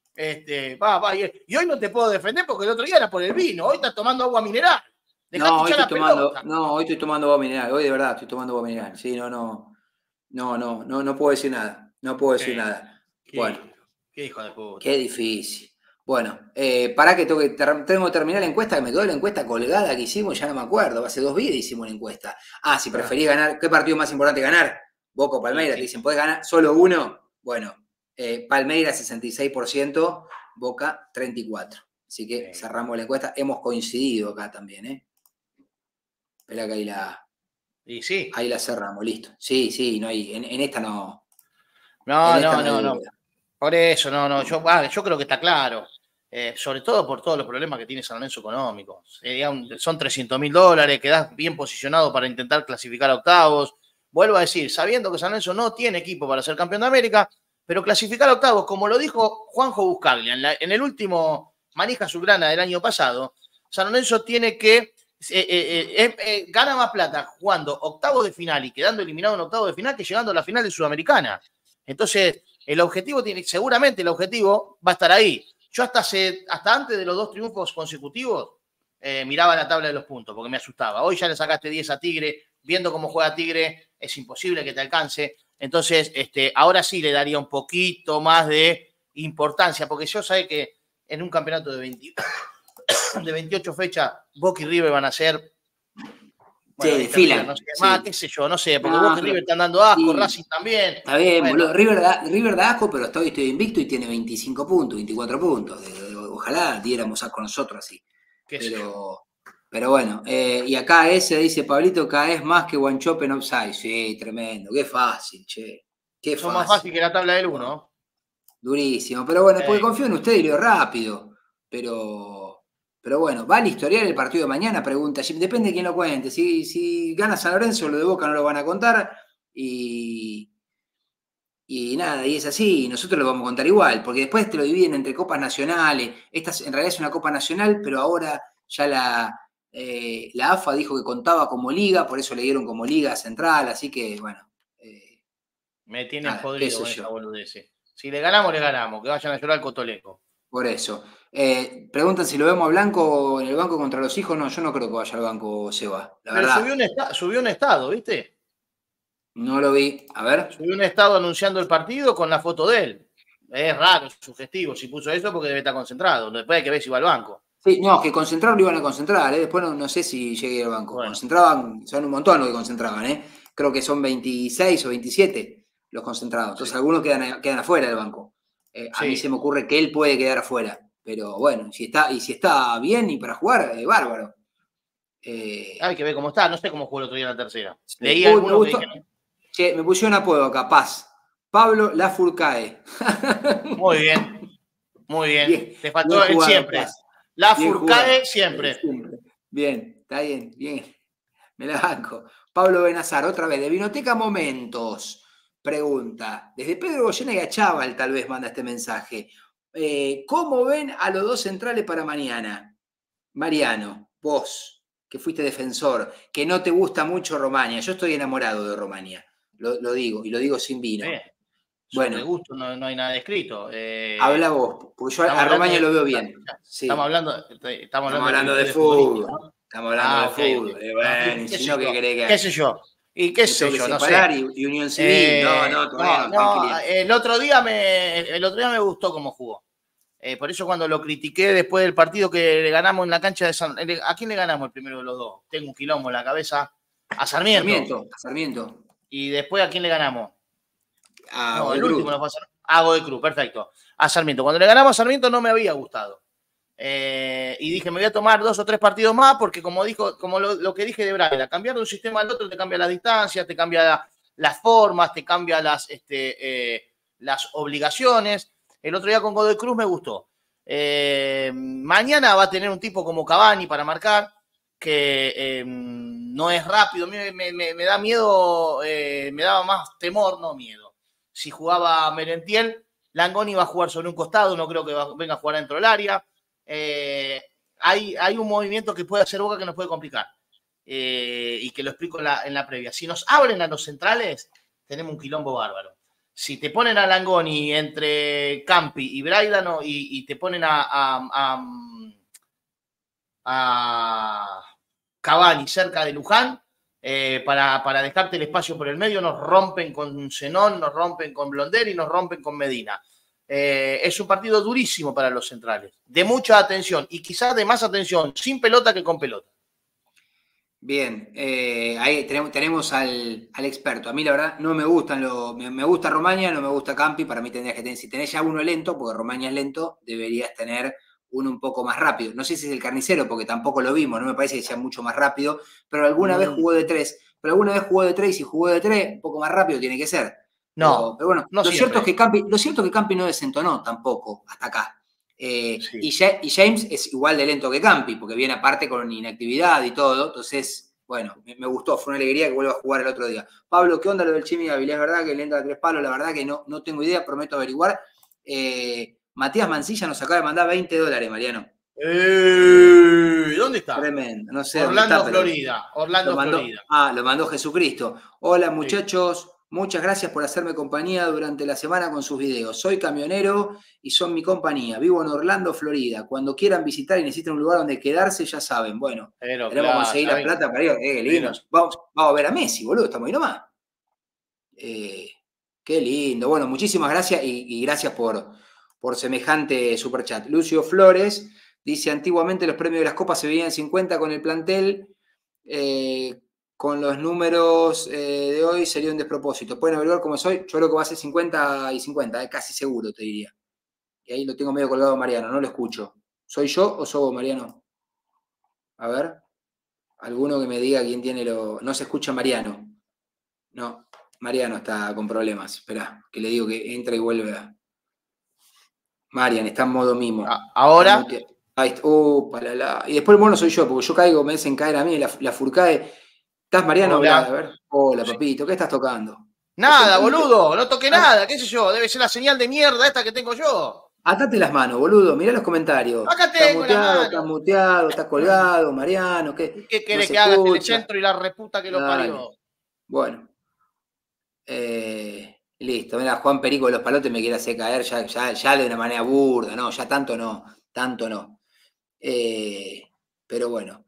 Y hoy no te puedo defender porque el otro día era por el vino. Hoy estás tomando agua mineral. No, hoy estoy tomando agua mineral. Hoy de verdad estoy tomando agua mineral. Sí, no puedo decir nada. No puedo decir nada. Bueno. Qué hijo de puta. Qué difícil. Bueno, pará que tengo que terminar la encuesta, que me quedó la encuesta colgada que hicimos, ya no me acuerdo. Hace 2 videos hicimos una encuesta. Si preferís ganar, ¿qué partido más importante ganar? Boca o Palmeiras. Te dicen, ¿podés ganar solo uno? Bueno, Palmeiras 66%, Boca 34%. Así que cerramos la encuesta. Hemos coincidido acá también, ¿eh? Esperá que ahí la cerramos, listo. Sí, no hay, en esta no. No. Por eso, yo creo que está claro. Sobre todo por todos los problemas que tiene San Lorenzo económico. Son $300.000, quedás bien posicionado para intentar clasificar a octavos. Vuelvo a decir, sabiendo que San Lorenzo no tiene equipo para ser campeón de América, pero clasificar a octavos, como lo dijo Juanjo Buscaglia en el último Manija Azulgrana del año pasado, San Lorenzo tiene que gana más plata jugando octavos de final y quedando eliminado en octavos de final que llegando a la final de Sudamericana. Entonces, seguramente el objetivo va a estar ahí. Yo hasta antes de los 2 triunfos consecutivos miraba la tabla de los puntos porque me asustaba. Hoy ya le sacaste 10 a Tigre, viendo cómo juega Tigre es imposible que te alcance. Entonces, ahora sí le daría un poquito más de importancia, porque yo sé que en un campeonato de 28 fechas, Boca y River van a ser... Bueno, desfilan. No sé qué más, qué sé yo, no sé, porque Boca y River están dando asco, Racing también. Está bien, boludo. River da asco, pero estoy invicto y tiene 25 puntos, 24 puntos. Ojalá diéramos asco nosotros así. Pero bueno, y acá dice Pablito, caes más que Guanchope en offside. Sí, tremendo, qué fácil, che. Son más fácil que la tabla del 1. Durísimo, pero bueno, porque confío en usted y lo rápido. Pero bueno, ¿va al historial el partido de mañana? Pregunta Jim. Depende de quién lo cuente. Si gana San Lorenzo, lo de Boca no lo van a contar. Y nada, y es así. Nosotros lo vamos a contar igual, porque después te lo dividen entre copas nacionales. Esta en realidad es una copa nacional, pero ahora ya la AFA dijo que contaba como liga, por eso le dieron como liga central. Así que, bueno. Me tienen podrido con esa boludez. Si le ganamos, que vayan a llorar al Cotoleco. Por eso. Preguntan si lo vemos a Blanco en el banco contra los hijos. No, yo no creo que vaya al banco Seba. La verdad. Subió un estado, ¿viste? No lo vi. A ver. Subió un estado anunciando el partido con la foto de él. Es raro, es sugestivo si puso eso porque debe estar concentrado. Después hay que ver si va al banco. Sí, no, que concentrar lo iban a concentrar. Después no sé si llegué al banco. Bueno. Concentraban, son un montón los que concentraban. Creo que son 26 o 27 los concentrados. Entonces algunos quedan afuera del banco. A mí se me ocurre que él puede quedar afuera. Pero bueno, si está bien y para jugar, bárbaro. Hay que ver cómo está. No sé cómo jugó el otro día en la tercera. Leí algunos que dijeron... Che, me pusieron apodo acá, Paz. Pablo Lafourcade. Muy bien. Bien. Te faltó el siempre. Lafourcade siempre. Bien, está bien. Me la banco. Pablo Benazar, otra vez, de Vinoteca Momentos. Pregunta, desde Pedro Goyenega y Chaval tal vez manda este mensaje. ¿Cómo ven a los 2 centrales para mañana? Mariano, vos, que fuiste defensor, que no te gusta mucho Romania. Yo estoy enamorado de Romania, lo digo, y lo digo sin vino. Bueno, de gusto no hay nada escrito. Habla vos, porque yo a Romania lo veo bien. Sí. Estamos hablando de fútbol. ¿No? Estamos hablando de fútbol. Bueno, si no, ¿qué querés que haga? ¿Qué sé yo? Y qué Me sé tengo que yo, no separar sé. y Unión Civil. No, todavía No, no, no, tranquilidad. el otro día me gustó cómo jugó. Por eso cuando lo critiqué después del partido que le ganamos en la cancha de San... ¿A quién le ganamos el primero de los dos? Tengo un quilombo en la cabeza. A Sarmiento. A Sarmiento. Y después, ¿a quién le ganamos? A No, Godoy el último Cruz. nos pasó. A Godoy Cruz, perfecto. A Sarmiento. Cuando le ganamos a Sarmiento no me había gustado. Y dije, me voy a tomar 2 o 3 partidos más, porque como lo que dije de Braga, cambiar de un sistema al otro te cambia las distancias, te cambia las formas, te cambia las obligaciones. El otro día con Godoy Cruz me gustó. Mañana va a tener un tipo como Cavani para marcar, que no es rápido. Me da miedo, me daba más temor, no miedo. Si jugaba Merentiel, Langoni va a jugar sobre un costado, no creo que venga a jugar dentro del área. Hay un movimiento que puede hacer Boca que nos puede complicar, y que lo explico en la previa. Si nos abren a los centrales, tenemos un quilombo bárbaro. Si te ponen a Langoni entre Campi y Braidano y te ponen a Cavani cerca de Luján, para dejarte el espacio por el medio, nos rompen con Zenón, nos rompen con Blonder y nos rompen con Medina. Es un partido durísimo para los centrales, de mucha atención y quizás de más atención sin pelota que con pelota. Bien, ahí tenemos al experto. A mí la verdad no me gustan me gusta Romaña, no me gusta Campi. Para mí tendrías que tener, si tenés ya uno lento, porque Romaña es lento, deberías tener uno un poco más rápido. No sé si es el Carnicero, porque tampoco lo vimos, no me parece que sea mucho más rápido, pero alguna vez jugó de 3. Pero alguna vez jugó de 3 y si jugó de 3, un poco más rápido tiene que ser. Pero bueno, no lo cierto siempre. es que Campi no desentonó tampoco hasta acá. Sí. Y James es igual de lento que Campi, porque viene aparte con inactividad y todo. Entonces, bueno, me gustó, fue una alegría que vuelva a jugar el otro día. Pablo, ¿qué onda lo del Chimi Gavilán? Es verdad que le entra a 3 palos, la verdad que no tengo idea, prometo averiguar. Matías Mancilla nos acaba de mandar $20, Mariano. ¿Dónde está? Tremendo, no sé Orlando, dónde está, pero Florida. Orlando, Florida. Lo mandó Jesucristo. Hola muchachos, sí. Muchas gracias por hacerme compañía durante la semana con sus videos. Soy camionero y son mi compañía. Vivo en Orlando, Florida. Cuando quieran visitar y necesiten un lugar donde quedarse, ya saben. Bueno, pero tenemos que conseguir la plata para ir. Lindo. Vamos a ver a Messi, boludo, estamos ahí nomás. Qué lindo. Bueno, muchísimas gracias y gracias por semejante superchat. Lucio Flores dice, antiguamente los premios de las copas se veían 50 con el plantel, con los números de hoy sería un despropósito. ¿Pueden averiguar cómo soy? Yo creo que va a ser 50 y 50, casi seguro te diría. Y ahí lo tengo medio colgado Mariano, no lo escucho. ¿Soy yo o sos vos, Mariano? A ver, alguno que me diga quién tiene lo... No se escucha Mariano. No, Mariano está con problemas. Esperá, que le digo que entra y vuelve a... Marian, está en modo mimo. ¿Ahora? Ahí está. Y después el mono soy yo, porque yo caigo, me hacen caer a mí, la furcae. ¿Estás, Mariano? Hola. A ver. Hola, papito, ¿qué estás tocando? Nada, boludo, no toqué nada, qué sé yo, debe ser la señal de mierda esta que tengo yo. Atate las manos, boludo, mirá los comentarios. Acá tengo la mano. Estás muteado, estás colgado, Mariano. ¿Qué querés que haga Telecentro y la reputa que lo parió? Bueno. Listo, mira, Juan Perico de los Palotes me quiere hacer caer ya de una manera burda, no, ya tanto no. Pero bueno.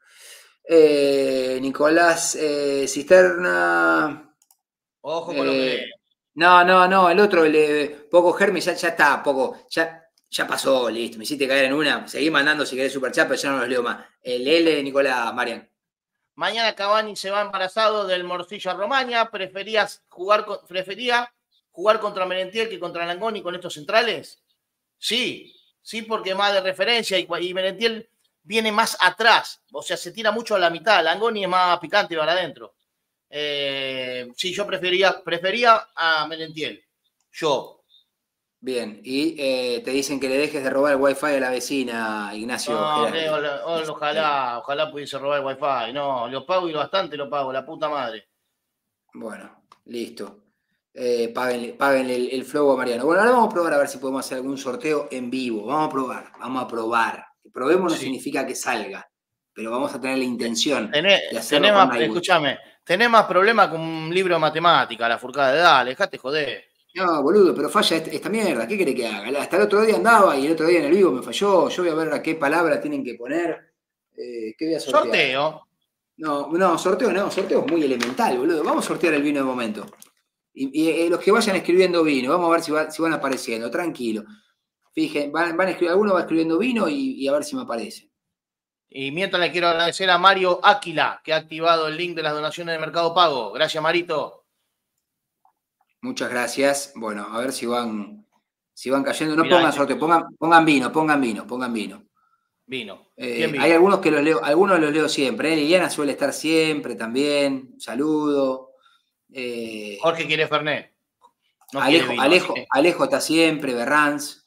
Nicolás Cisterna. Ojo con lo que lee. No, el otro, Poco Germi, ya está, Poco, ya pasó, listo, me hiciste caer en una. Seguí mandando si querés superchat, pero ya no los leo más. El L de Nicolás, Marian. Mañana Cavani se va embarazado del Morcilla Romaña. ¿Prefería jugar contra Merentiel que contra Langoni con estos centrales? Sí, porque más de referencia y Merentiel viene más atrás. O sea, se tira mucho a la mitad. Langoni es más picante y va adentro. Sí, yo prefería a Merentiel. Yo. Bien, y te dicen que le dejes de robar el wifi a la vecina, Ignacio. No, ojalá pudiese robar el wifi. No, lo pago y bastante lo pago, la puta madre. Bueno, listo. Páguenle el flow a Mariano. Bueno, ahora vamos a probar a ver si podemos hacer algún sorteo en vivo. Vamos a probar. Que probemos no significa que salga, pero vamos a tener la intención de hacerlo. Escúchame, tenés más problemas con un libro de matemática, la furcada de dale, dejate joder. No, boludo, pero falla esta mierda. ¿Qué querés que haga? Hasta el otro día andaba y el otro día en el vivo me falló. Yo voy a ver a qué palabra tienen que poner. ¿Qué voy a sortear? No, sorteo no, sorteo es muy elemental, boludo. Vamos a sortear el vino de momento. Y los que vayan escribiendo vino, vamos a ver si van apareciendo, tranquilo. Fíjense, van a escribir, alguno va escribiendo vino y a ver si me aparece. Y mientras le quiero agradecer a Mario Áquila, que ha activado el link de las donaciones de Mercado Pago. Gracias, Marito. Muchas gracias. Bueno, a ver si van cayendo. No Mirá, pongan sorteo, pongan vino. Vino. Hay algunos que algunos los leo siempre. Liliana suele estar siempre también. Un saludo. Jorge quiere Fernet. No Alejo está siempre, Berranz.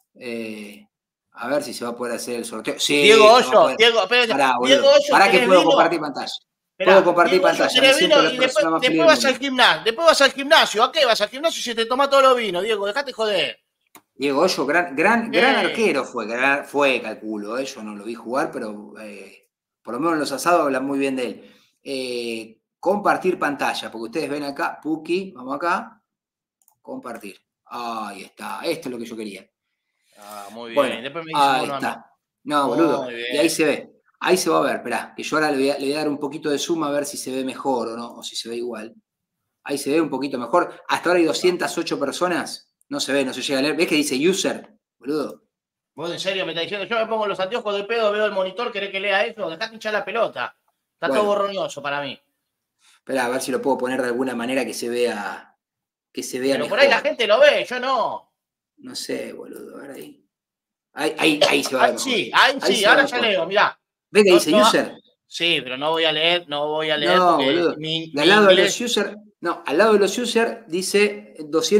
A ver si se va a poder hacer el sorteo. Sí, Diego Hoyo, Pará que puedo compartir pantalla. Puedo compartir pantalla. Me siento la persona más feliz del mundo. Después vas al gimnasio. ¿A qué vas al gimnasio si te toma todos los vinos, Diego? Dejate joder. Diego Hoyo, gran arquero fue, calculo. Yo no lo vi jugar, pero por lo menos en los asados hablan muy bien de él. Compartir pantalla, porque ustedes ven acá, Puki, vamos acá. Compartir. Ahí está. Esto es lo que yo quería. Muy bien. Bueno, después me dicen, ahí está. No, boludo. Y ahí se ve. Ahí se va a ver. Esperá, que yo ahora le voy a dar un poquito de zoom a ver si se ve mejor o no, o si se ve igual. Ahí se ve un poquito mejor. Hasta ahora hay 208 personas. No se ve, no se llega a leer. ¿Ves que dice user, boludo? ¿Vos en serio me estás diciendo? Yo me pongo los anteojos de pedo, veo el monitor, ¿querés que lea eso? Dejate hinchar la pelota. Está todo borroñoso para mí. Esperá, a ver si lo puedo poner de alguna manera que se vea Pero mejor. por ahí la gente lo ve, yo no. No sé, boludo. A ver ahí. Ahí se va a ver. Ahí sí, ahora ya leo, mirá. ¿Ves que dice user? Sí, pero no voy a leer. No, porque boludo. Al lado de los user, al lado de los user dice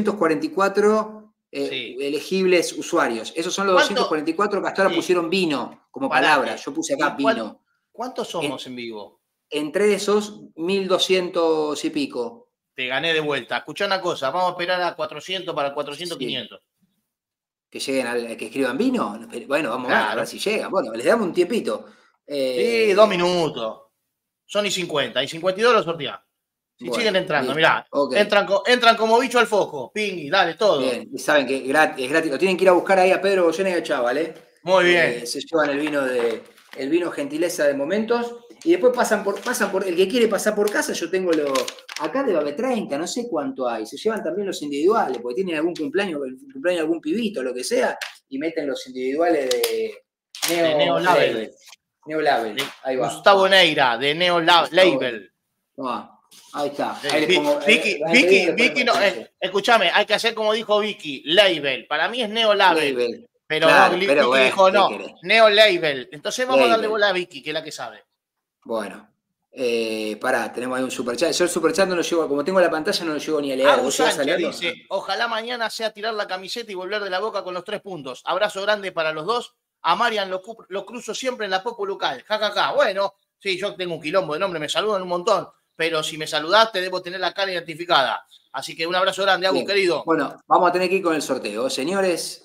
244 elegibles usuarios. Esos son los 244 que hasta ahora pusieron vino como palabra. Yo puse acá vino. ¿Cuántos somos en vivo? Entre esos, 1200 y pico. Te gané de vuelta. Escuchá una cosa, vamos a esperar a 400 para 400, 500. Que lleguen que escriban vino. Bueno, vamos a ver si llegan. Bueno, les damos un tiempito. Sí, 2 minutos. Son y 50. Y 52 lo sorteás. Si siguen entrando, mirá. Okay. Entran como bicho al foco. Pingui, dale, todo. Bien, y saben que es gratis. Lo tienen que ir a buscar ahí a Pedro Goyena y a Chaval, ¿eh? Muy bien. Se llevan el vino gentileza de momentos. Y después pasan por el que quiere pasar por casa. Yo tengo acá debe haber 30, no sé cuánto hay. Se llevan también los individuales, porque tienen algún cumpleaños de algún pibito, lo que sea, y meten los individuales de Neo Label. Neo Label, ahí va. Gustavo Neira, de Neo Label. Ahí está. Ahí les pongo, Vicky no, escúchame, hay que hacer como dijo Vicky, Label. Para mí es Neo Label. Pero claro, Vicky dijo no, Neo Label. Entonces vamos a darle bola a Vicky, que es la que sabe. Bueno, pará, tenemos ahí un superchat. Yo el superchat no lo llevo, como tengo la pantalla, no lo llevo ni a leer. ¿Vos Sánchez dice, ojalá mañana sea tirar la camiseta y volver de la Boca con los 3 puntos. Abrazo grande para los dos. A Marian lo cruzo siempre en la Popo local. Ja. Bueno, sí, yo tengo un quilombo de nombre, me saludan un montón. Pero si me saludaste, debo tener la cara identificada. Así que un abrazo grande, Agus, querido. Bueno, vamos a tener que ir con el sorteo. Señores,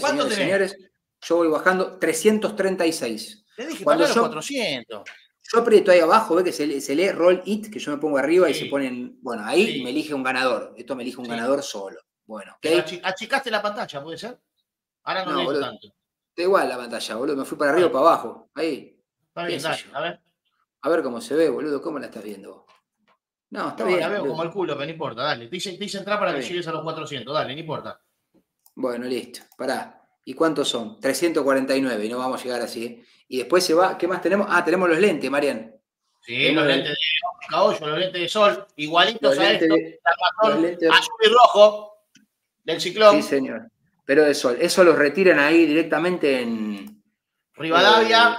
yo voy bajando 336. Te dije, para los 400. Yo aprieto ahí abajo, ve que se lee Roll It, que yo me pongo arriba y se ponen. Bueno, ahí me elige un ganador. Esto me elige un ganador solo. Bueno, ¿okay? Achicaste la pantalla, ¿puede ser? Ahora no leo tanto. Da igual la pantalla, boludo. Me fui para arriba o para abajo. Ahí. Está bien, dale, a ver. A ver cómo se ve, boludo. ¿Cómo la estás viendo vos? No, está bien. La veo como el culo, pero no importa, dale. Te hice entrar para que llegues a los 400, dale, no importa. Bueno, listo. Pará. ¿Y cuántos son? 349, y no vamos a llegar así, ¿eh? Y después se va, ¿qué más tenemos? Tenemos los lentes, Marian. Sí, los lentes de óptica hoyo, los lentes de sol, igualitos a estos, azul y rojo del Ciclón. Sí, señor. Pero de sol. Eso los retiran ahí directamente en Rivadavia,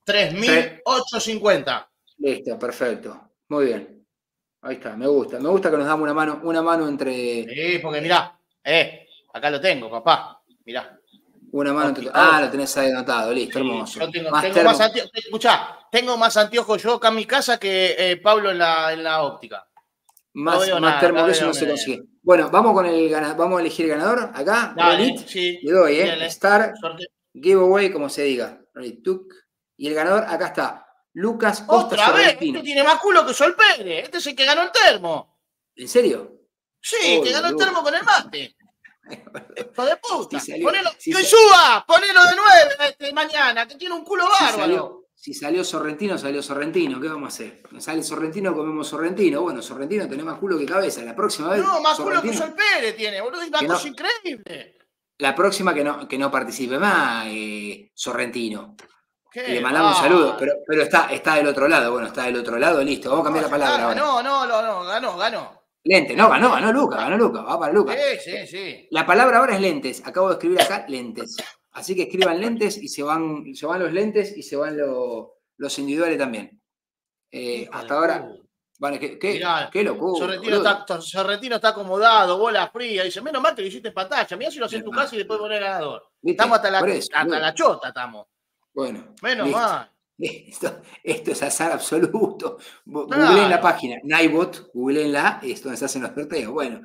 3.850. Listo, perfecto. Muy bien. Ahí está, me gusta. Me gusta que nos damos una mano entre. Sí, porque mirá, acá lo tengo, papá. Mirá. Una mano entre. Lo tenés ahí anotado, listo, hermoso. Yo tengo más anteojos yo acá en mi casa que Pablo en la óptica. Más termo que eso no se consigue. Bueno, vamos a elegir el ganador acá. Dale, sí. Le doy, Star, giveaway, como se diga. Y el ganador, acá está. Lucas Costa. Otra vez, este tiene más culo que Sol Pérez. Este es el que ganó el termo. ¿En serio? Sí, que ganó el termo con el mate. Hijo de puta. Ponelo de 9 mañana, que tiene un culo bárbaro. Si salió Sorrentino, salió Sorrentino. ¿Qué vamos a hacer? Sale Sorrentino, comemos Sorrentino. Bueno, Sorrentino tiene más culo que cabeza. La próxima vez. No, más culo que Sorrentino. Sol Pérez tiene, boludo. Es una Que cosa no, increíble. la próxima que no participe más, Sorrentino. Y le Qué mandamos un saludo. va. Pero está del otro lado. Bueno, está del otro lado, listo. Vamos a No, cambiar la ya está, palabra ahora. ganó, no, ganó. Lente, no, ganó Luca, va para Luca. Sí. La palabra ahora es lentes. Acabo de escribir acá lentes. Así que escriban lentes y se van los lentes y se van los individuales también. Hijo Hasta de ahora. puta. Bueno, Mirá, qué locura, boludo. Sorrentino está acomodado, bola fría. Dice, menos mal que lo hiciste en pantalla. Mirá si lo haces en tu casa y después poner ganador. Estamos ¿Viste? Por eso, hasta la chota, estamos. bueno, Menos listo. mal. Esto es azar absoluto. Googleen la Claro. página, Naibot, googleenla, es donde se hacen los sorteos. Bueno,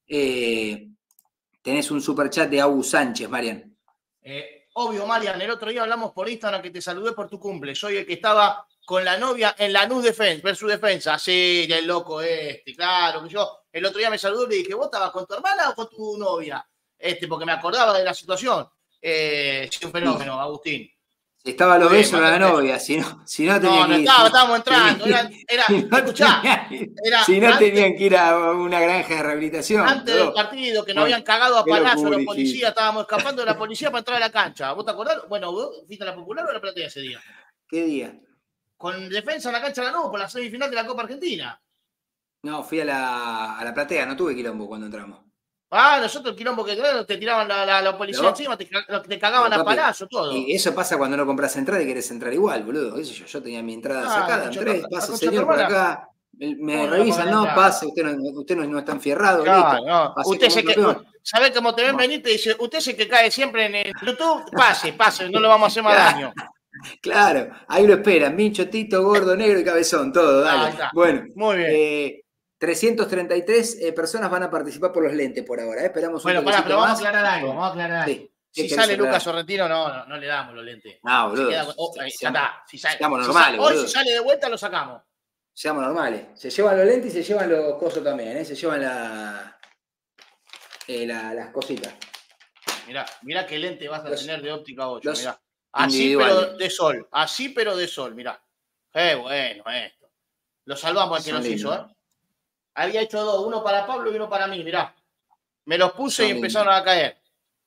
tenés un superchat de Abu Sánchez, Marian. Obvio, Marian, el otro día hablamos por Instagram que te saludé por tu cumple. Soy el que estaba con la novia en Lanús Defensa, versus Defensa. Sí, el loco claro que yo. El otro día me saludó y le dije, ¿vos estabas con tu hermana o con tu novia? Porque me acordaba de la situación. Sí, un fenómeno, Agustín. Estaba los Muy bien, besos de la novia, si no tenían que ir. estábamos entrando. Si no tenían que ir a una granja de rehabilitación. Antes del partido, que nos habían cagado a palazo los policías, estábamos escapando de la policía para entrar a la cancha. ¿Vos te acordás? Bueno, ¿vos fuiste a la Popular o a la Platea ese día? ¿Qué día? Con Defensa en la cancha de la por la semifinal de la Copa Argentina. No, fui a la platea, no tuve quilombo cuando entramos. Nosotros el quilombo que te tiraban la policía encima, te cagaban a palazo, todo. Y eso pasa cuando no compras entrada y querés entrar igual, boludo. Eso yo tenía mi entrada sacada, entré, pase señor por acá, me revisan, no, pase, usted no está enfierrado, claro, listo. No. Usted ¿Sabés cómo te ven venir? Te dice, usted es el que cae siempre en el YouTube, pase, no le vamos a hacer más daño. Claro, ahí lo esperan, Mincho, Tito, Gordo, Negro y Cabezón, todo, dale. Bueno, muy bien. 333 personas van a participar por los lentes por ahora. Esperamos un poquito pero vamos a aclarar algo. Sí. Si sale Lucas Sorrentino, no le damos los lentes. No, boludo. Seamos normales, hoy si sale de vuelta lo sacamos. Seamos normales. Se llevan los lentes y se llevan los cosos también, ¿eh? Se llevan las cositas. Mirá qué lente vas a tener de óptica 8, mirá. Así pero de sol, mirá. Qué bueno esto. Lo salvamos al que nos hizo, ¿eh? Había hecho dos, uno para Pablo y uno para mí, mirá. Me los puse y empezaron a caer.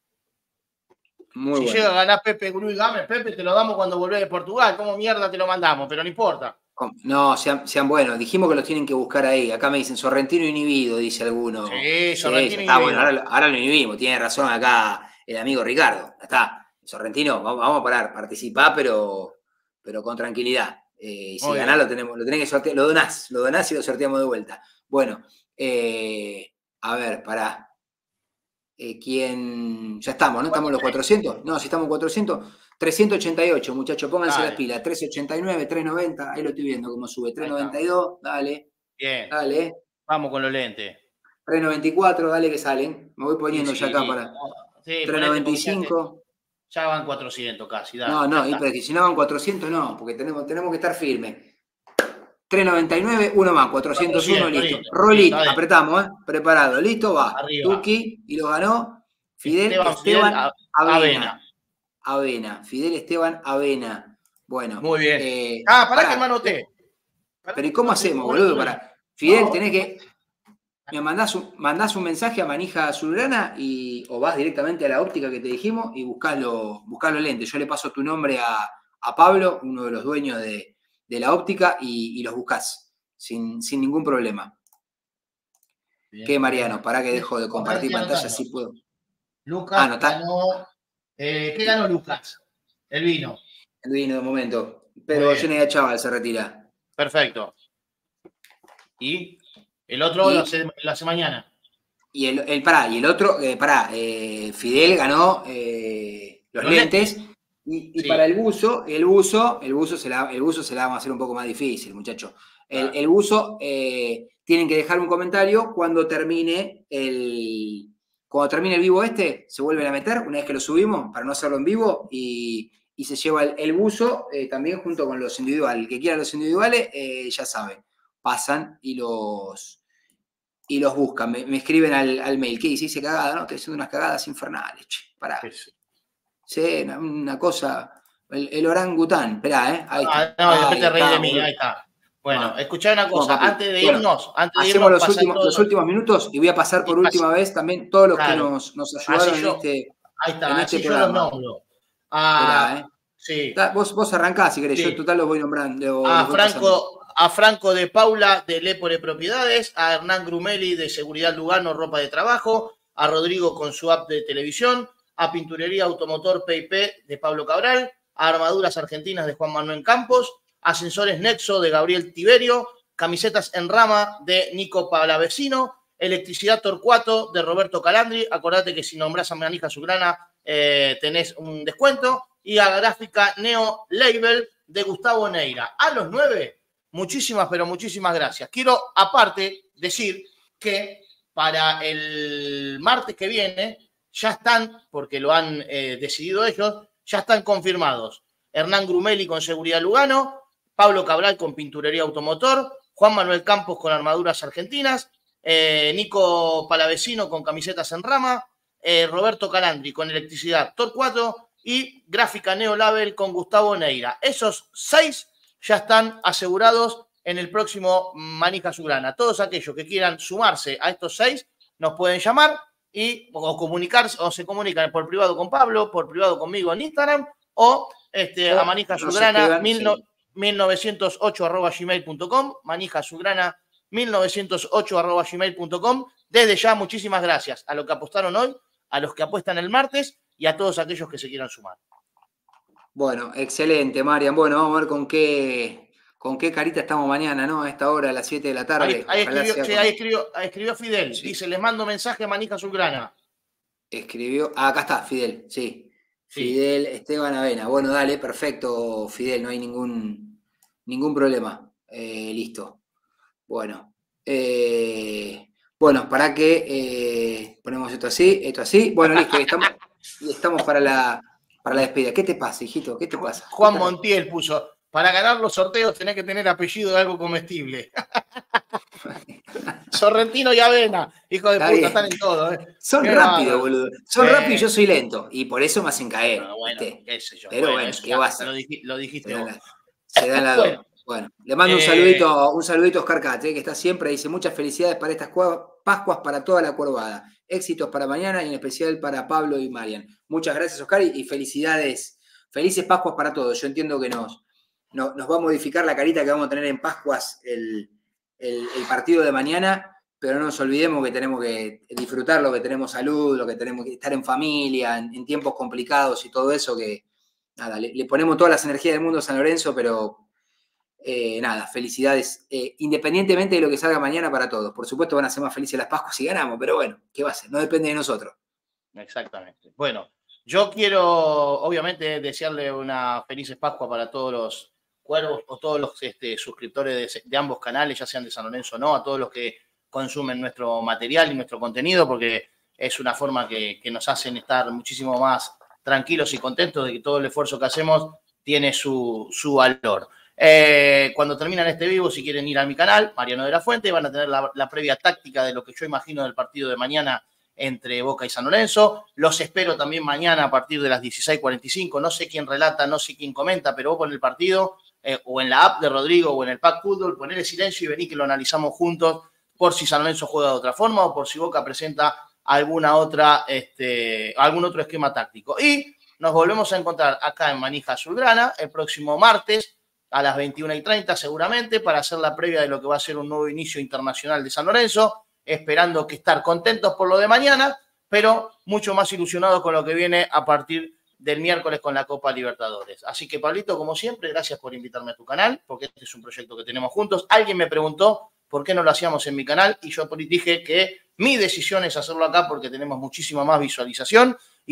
Si llega a ganar Pepe Gru y Gamer, Pepe, te lo damos cuando volvés de Portugal. ¿Cómo mierda te lo mandamos? Pero no importa. No, sean buenos. Dijimos que los tienen que buscar ahí. Acá me dicen Sorrentino inhibido, dice alguno. Sí, Sorrentino inhibido. Bueno, ahora lo inhibimos. Tiene razón acá el amigo Ricardo. Ya está. Sorrentino, vamos a parar. Participá, pero con tranquilidad. Si ganás, lo tenés que sortear. Lo donás y lo sorteamos de vuelta. Bueno, a ver, pará. ¿Quién? Ya estamos, ¿no? ¿Estamos en los 400? No, si estamos en 400. 388, muchachos, pónganse las pilas. 389, 390, ahí lo estoy viendo cómo sube. 392, dale. Bien. Dale. Vamos con los lentes. 394, dale que salen. Me voy poniendo ya acá para. 395. Ya van 400 casi. Dale, no, pero si no van 400, no, porque tenemos que estar firmes. 399, uno más, 401, listo. Rolito, apretamos, preparado, listo, va. Tuki, y lo ganó Fidel Esteban Avena. Fidel Esteban Avena. Bueno. Muy bien. Pará que me anoté. Pero ¿y cómo hacemos, boludo? Fidel, tenés que. Me mandás un mensaje a Manija Azulgrana o vas directamente a la óptica que te dijimos y buscás los lentes. Yo le paso tu nombre a Pablo, uno de los dueños de la óptica, y los buscás sin ningún problema. Bien, ¿qué, Mariano? Pará que dejo de compartir pantalla, si puedo. Lucas ganó. ¿Qué ganó Lucas? El vino. El vino de momento. Pero Jenny Chaval se retira. Perfecto. ¿Y el otro lo hace mañana? Y el otro, Fidel ganó los lentes. Y sí. Para el buzo se la vamos a hacer un poco más difícil, muchachos. El buzo tienen que dejar un comentario cuando termine el vivo se vuelven a meter una vez que lo subimos para no hacerlo en vivo y se lleva el buzo también junto con los individuales. El que quiera los individuales, ya sabe, pasan y los buscan. Me escriben al mail. ¿Qué dice? Dice cagada, ¿no? Estoy haciendo unas cagadas infernales, che. Pará. Sí, una cosa El orangután, esperá, ahí está. No, y después Ahí te reí de está, mí, boludo. ahí está. Bueno, Vamos. escuchá una Bueno, cosa, papi. Bueno, antes de hacemos irnos, pasar los todo últimos minutos y voy a pasar y por última vez también todos los que claro, nos así ayudaron yo, ahí en está, este así yo los programa. nombro. Esperá, Sí, Vos arrancás si querés, yo en sí. total los voy nombrando, los voy pasando. A Franco de Paula de Lepore Propiedades, a Hernán Grumeli de Seguridad Lugano, ropa de trabajo, a Rodrigo con su app de televisión, a Pinturería Automotor P&P de Pablo Cabral, a Armaduras Argentinas de Juan Manuel Campos, Ascensores Nexo de Gabriel Tiberio, Camisetas en Rama de Nico Palavecino, Electricidad Torcuato de Roberto Calandri, acordate que si nombras a Manija Sugrana tenés un descuento, y a Gráfica Neo Label de Gustavo Neira. A los 9, muchísimas, pero muchísimas gracias. Quiero, aparte, decir que para el martes que viene ya están, porque lo han decidido ellos, ya están confirmados Hernán Grumeli con Seguridad Lugano, Pablo Cabral con Pinturería Automotor, Juan Manuel Campos con Armaduras Argentinas, Nico Palavecino con Camisetas en Rama, Roberto Calandri con Electricidad Torcuato y Gráfica Neo Label con Gustavo Neira. Esos 6 ya están asegurados en el próximo Manija Sugrana. Todos aquellos que quieran sumarse a estos 6 nos pueden llamar o comunicarse, o se comunican por privado con Pablo, por privado conmigo en Instagram, o a Manija Sugrana 1908@gmail.com, Manija Sugrana 1908@gmail.com. Desde ya, muchísimas gracias a los que apostaron hoy, a los que apuestan el martes y a todos aquellos que se quieran sumar. Bueno, excelente, Marian. Bueno, vamos a ver con qué carita estamos mañana, ¿no? A esta hora, a las 7 de la tarde. Ojalá sea escribió Fidel. Sí. Dice, les mando mensaje a Manija Sugrana. Escribió, acá está, Fidel, sí. Sí. Fidel Esteban Avena. Bueno, dale, perfecto, Fidel, no hay ningún problema. Listo. Bueno. Bueno, para que ponemos esto así. Bueno, listo, estamos para la despedida. ¿Qué te pasa, hijito? ¿Qué te pasa? Juan Montiel puso, para ganar los sorteos tenés que tener apellido de algo comestible. Sorrentino y Avena, hijo de puta, están en todo. Son rápidos, boludo. Son rápidos y yo soy lento. Y por eso me hacen caer. Bueno, qué sé yo. Pero bueno, ¿qué va a hacer? Lo dijiste vos. Se dan la dos. Bueno, le mando un saludito a Oscar Katz, que está siempre. Dice, muchas felicidades para estas Pascuas para toda la Cuervada. Éxitos para mañana y en especial para Pablo y Marian. Muchas gracias, Oscar, y felicidades. Felices Pascuas para todos. Yo entiendo que nos va a modificar la carita que vamos a tener en Pascuas el partido de mañana, pero no nos olvidemos que tenemos que disfrutarlo, que tenemos salud, lo que tenemos que estar en familia, en tiempos complicados y todo eso, que nada, le ponemos todas las energías del mundo a San Lorenzo, pero nada, felicidades, independientemente de lo que salga mañana para todos. Por supuesto van a ser más felices las Pascuas si ganamos, pero bueno, ¿qué va a ser? No depende de nosotros. Exactamente. Bueno, yo quiero obviamente desearle una felices Pascua para todos los cuervos o todos los suscriptores de ambos canales, ya sean de San Lorenzo o no, a todos los que consumen nuestro material y nuestro contenido, porque es una forma que nos hacen estar muchísimo más tranquilos y contentos de que todo el esfuerzo que hacemos tiene su valor. Cuando terminan este vivo, si quieren ir a mi canal, Mariano de la Fuente, van a tener la previa táctica de lo que yo imagino del partido de mañana entre Boca y San Lorenzo. Los espero también mañana a partir de las 16:45. No sé quién relata, no sé quién comenta, pero vos pon el partido o en la app de Rodrigo o en el Pack Fútbol, ponele silencio y vení que lo analizamos juntos por si San Lorenzo juega de otra forma o por si Boca presenta algún otro esquema táctico. Y nos volvemos a encontrar acá en Manija Azulgrana el próximo martes a las 21:30 seguramente para hacer la previa de lo que va a ser un nuevo inicio internacional de San Lorenzo, esperando que estar contentos por lo de mañana, pero mucho más ilusionados con lo que viene a partir del miércoles con la Copa Libertadores. Así que, Pablito, como siempre, gracias por invitarme a tu canal, porque este es un proyecto que tenemos juntos. Alguien me preguntó por qué no lo hacíamos en mi canal y yo dije que mi decisión es hacerlo acá porque tenemos muchísima más visualización y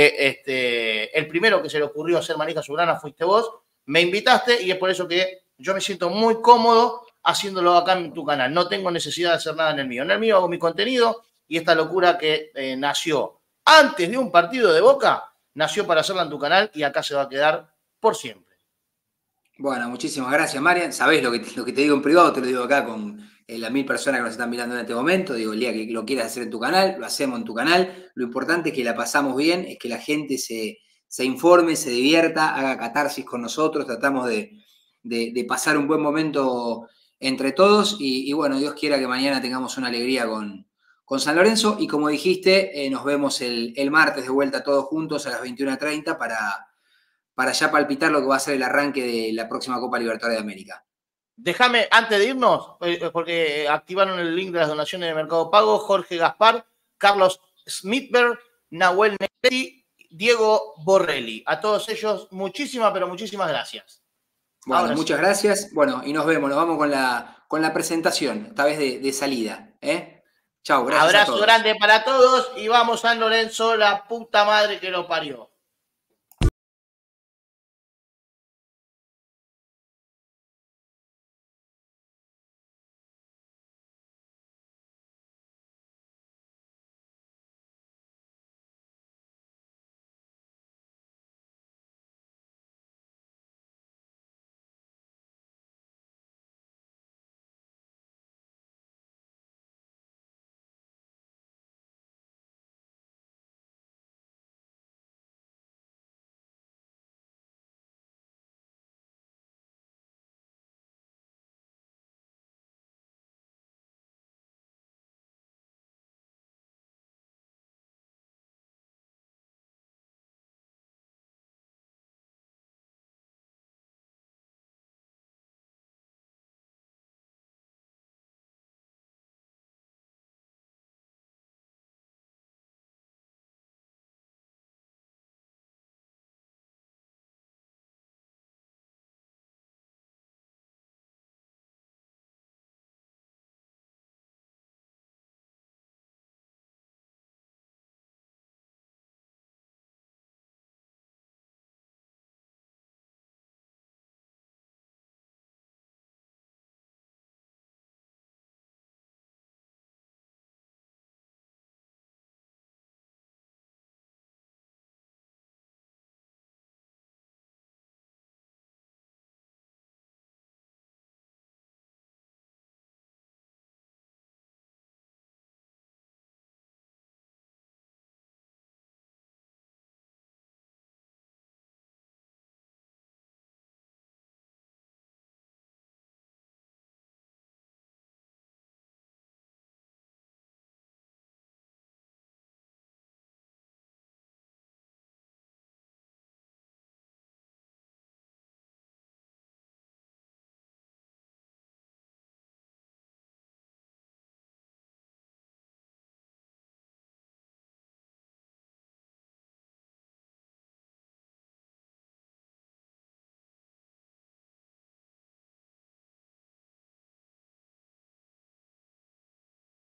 porque el primero que se le ocurrió hacer Manija Azulgrana fuiste vos, me invitaste y es por eso que yo me siento muy cómodo haciéndolo acá en tu canal. No tengo necesidad de hacer nada en el mío. En el mío hago mi contenido y esta locura que nació antes de un partido de Boca, nació para hacerla en tu canal y acá se va a quedar por siempre. Bueno, muchísimas gracias, Marian. Sabés lo que te digo en privado, te lo digo acá con las 1000 personas que nos están mirando en este momento. Digo, el día que lo quieras hacer en tu canal, lo hacemos en tu canal. Lo importante es que la pasamos bien, es que la gente se se informe, se divierta, haga catarsis con nosotros, tratamos de pasar un buen momento entre todos y bueno, Dios quiera que mañana tengamos una alegría con San Lorenzo y como dijiste, nos vemos el martes de vuelta todos juntos a las 21:30 para ya palpitar lo que va a ser el arranque de la próxima Copa Libertadores de América. Déjame, antes de irnos, porque activaron el link de las donaciones de Mercado Pago, Jorge Gaspar, Carlos Smithberg, Nahuel Negretti, Diego Borrelli. A todos ellos, muchísimas, pero muchísimas gracias. Bueno, ahora muchas gracias. Bueno, y nos vemos. Nos vamos con la presentación, esta vez de salida. Chau, gracias. Abrazo grande para todos y vamos San Lorenzo, la puta madre que lo parió.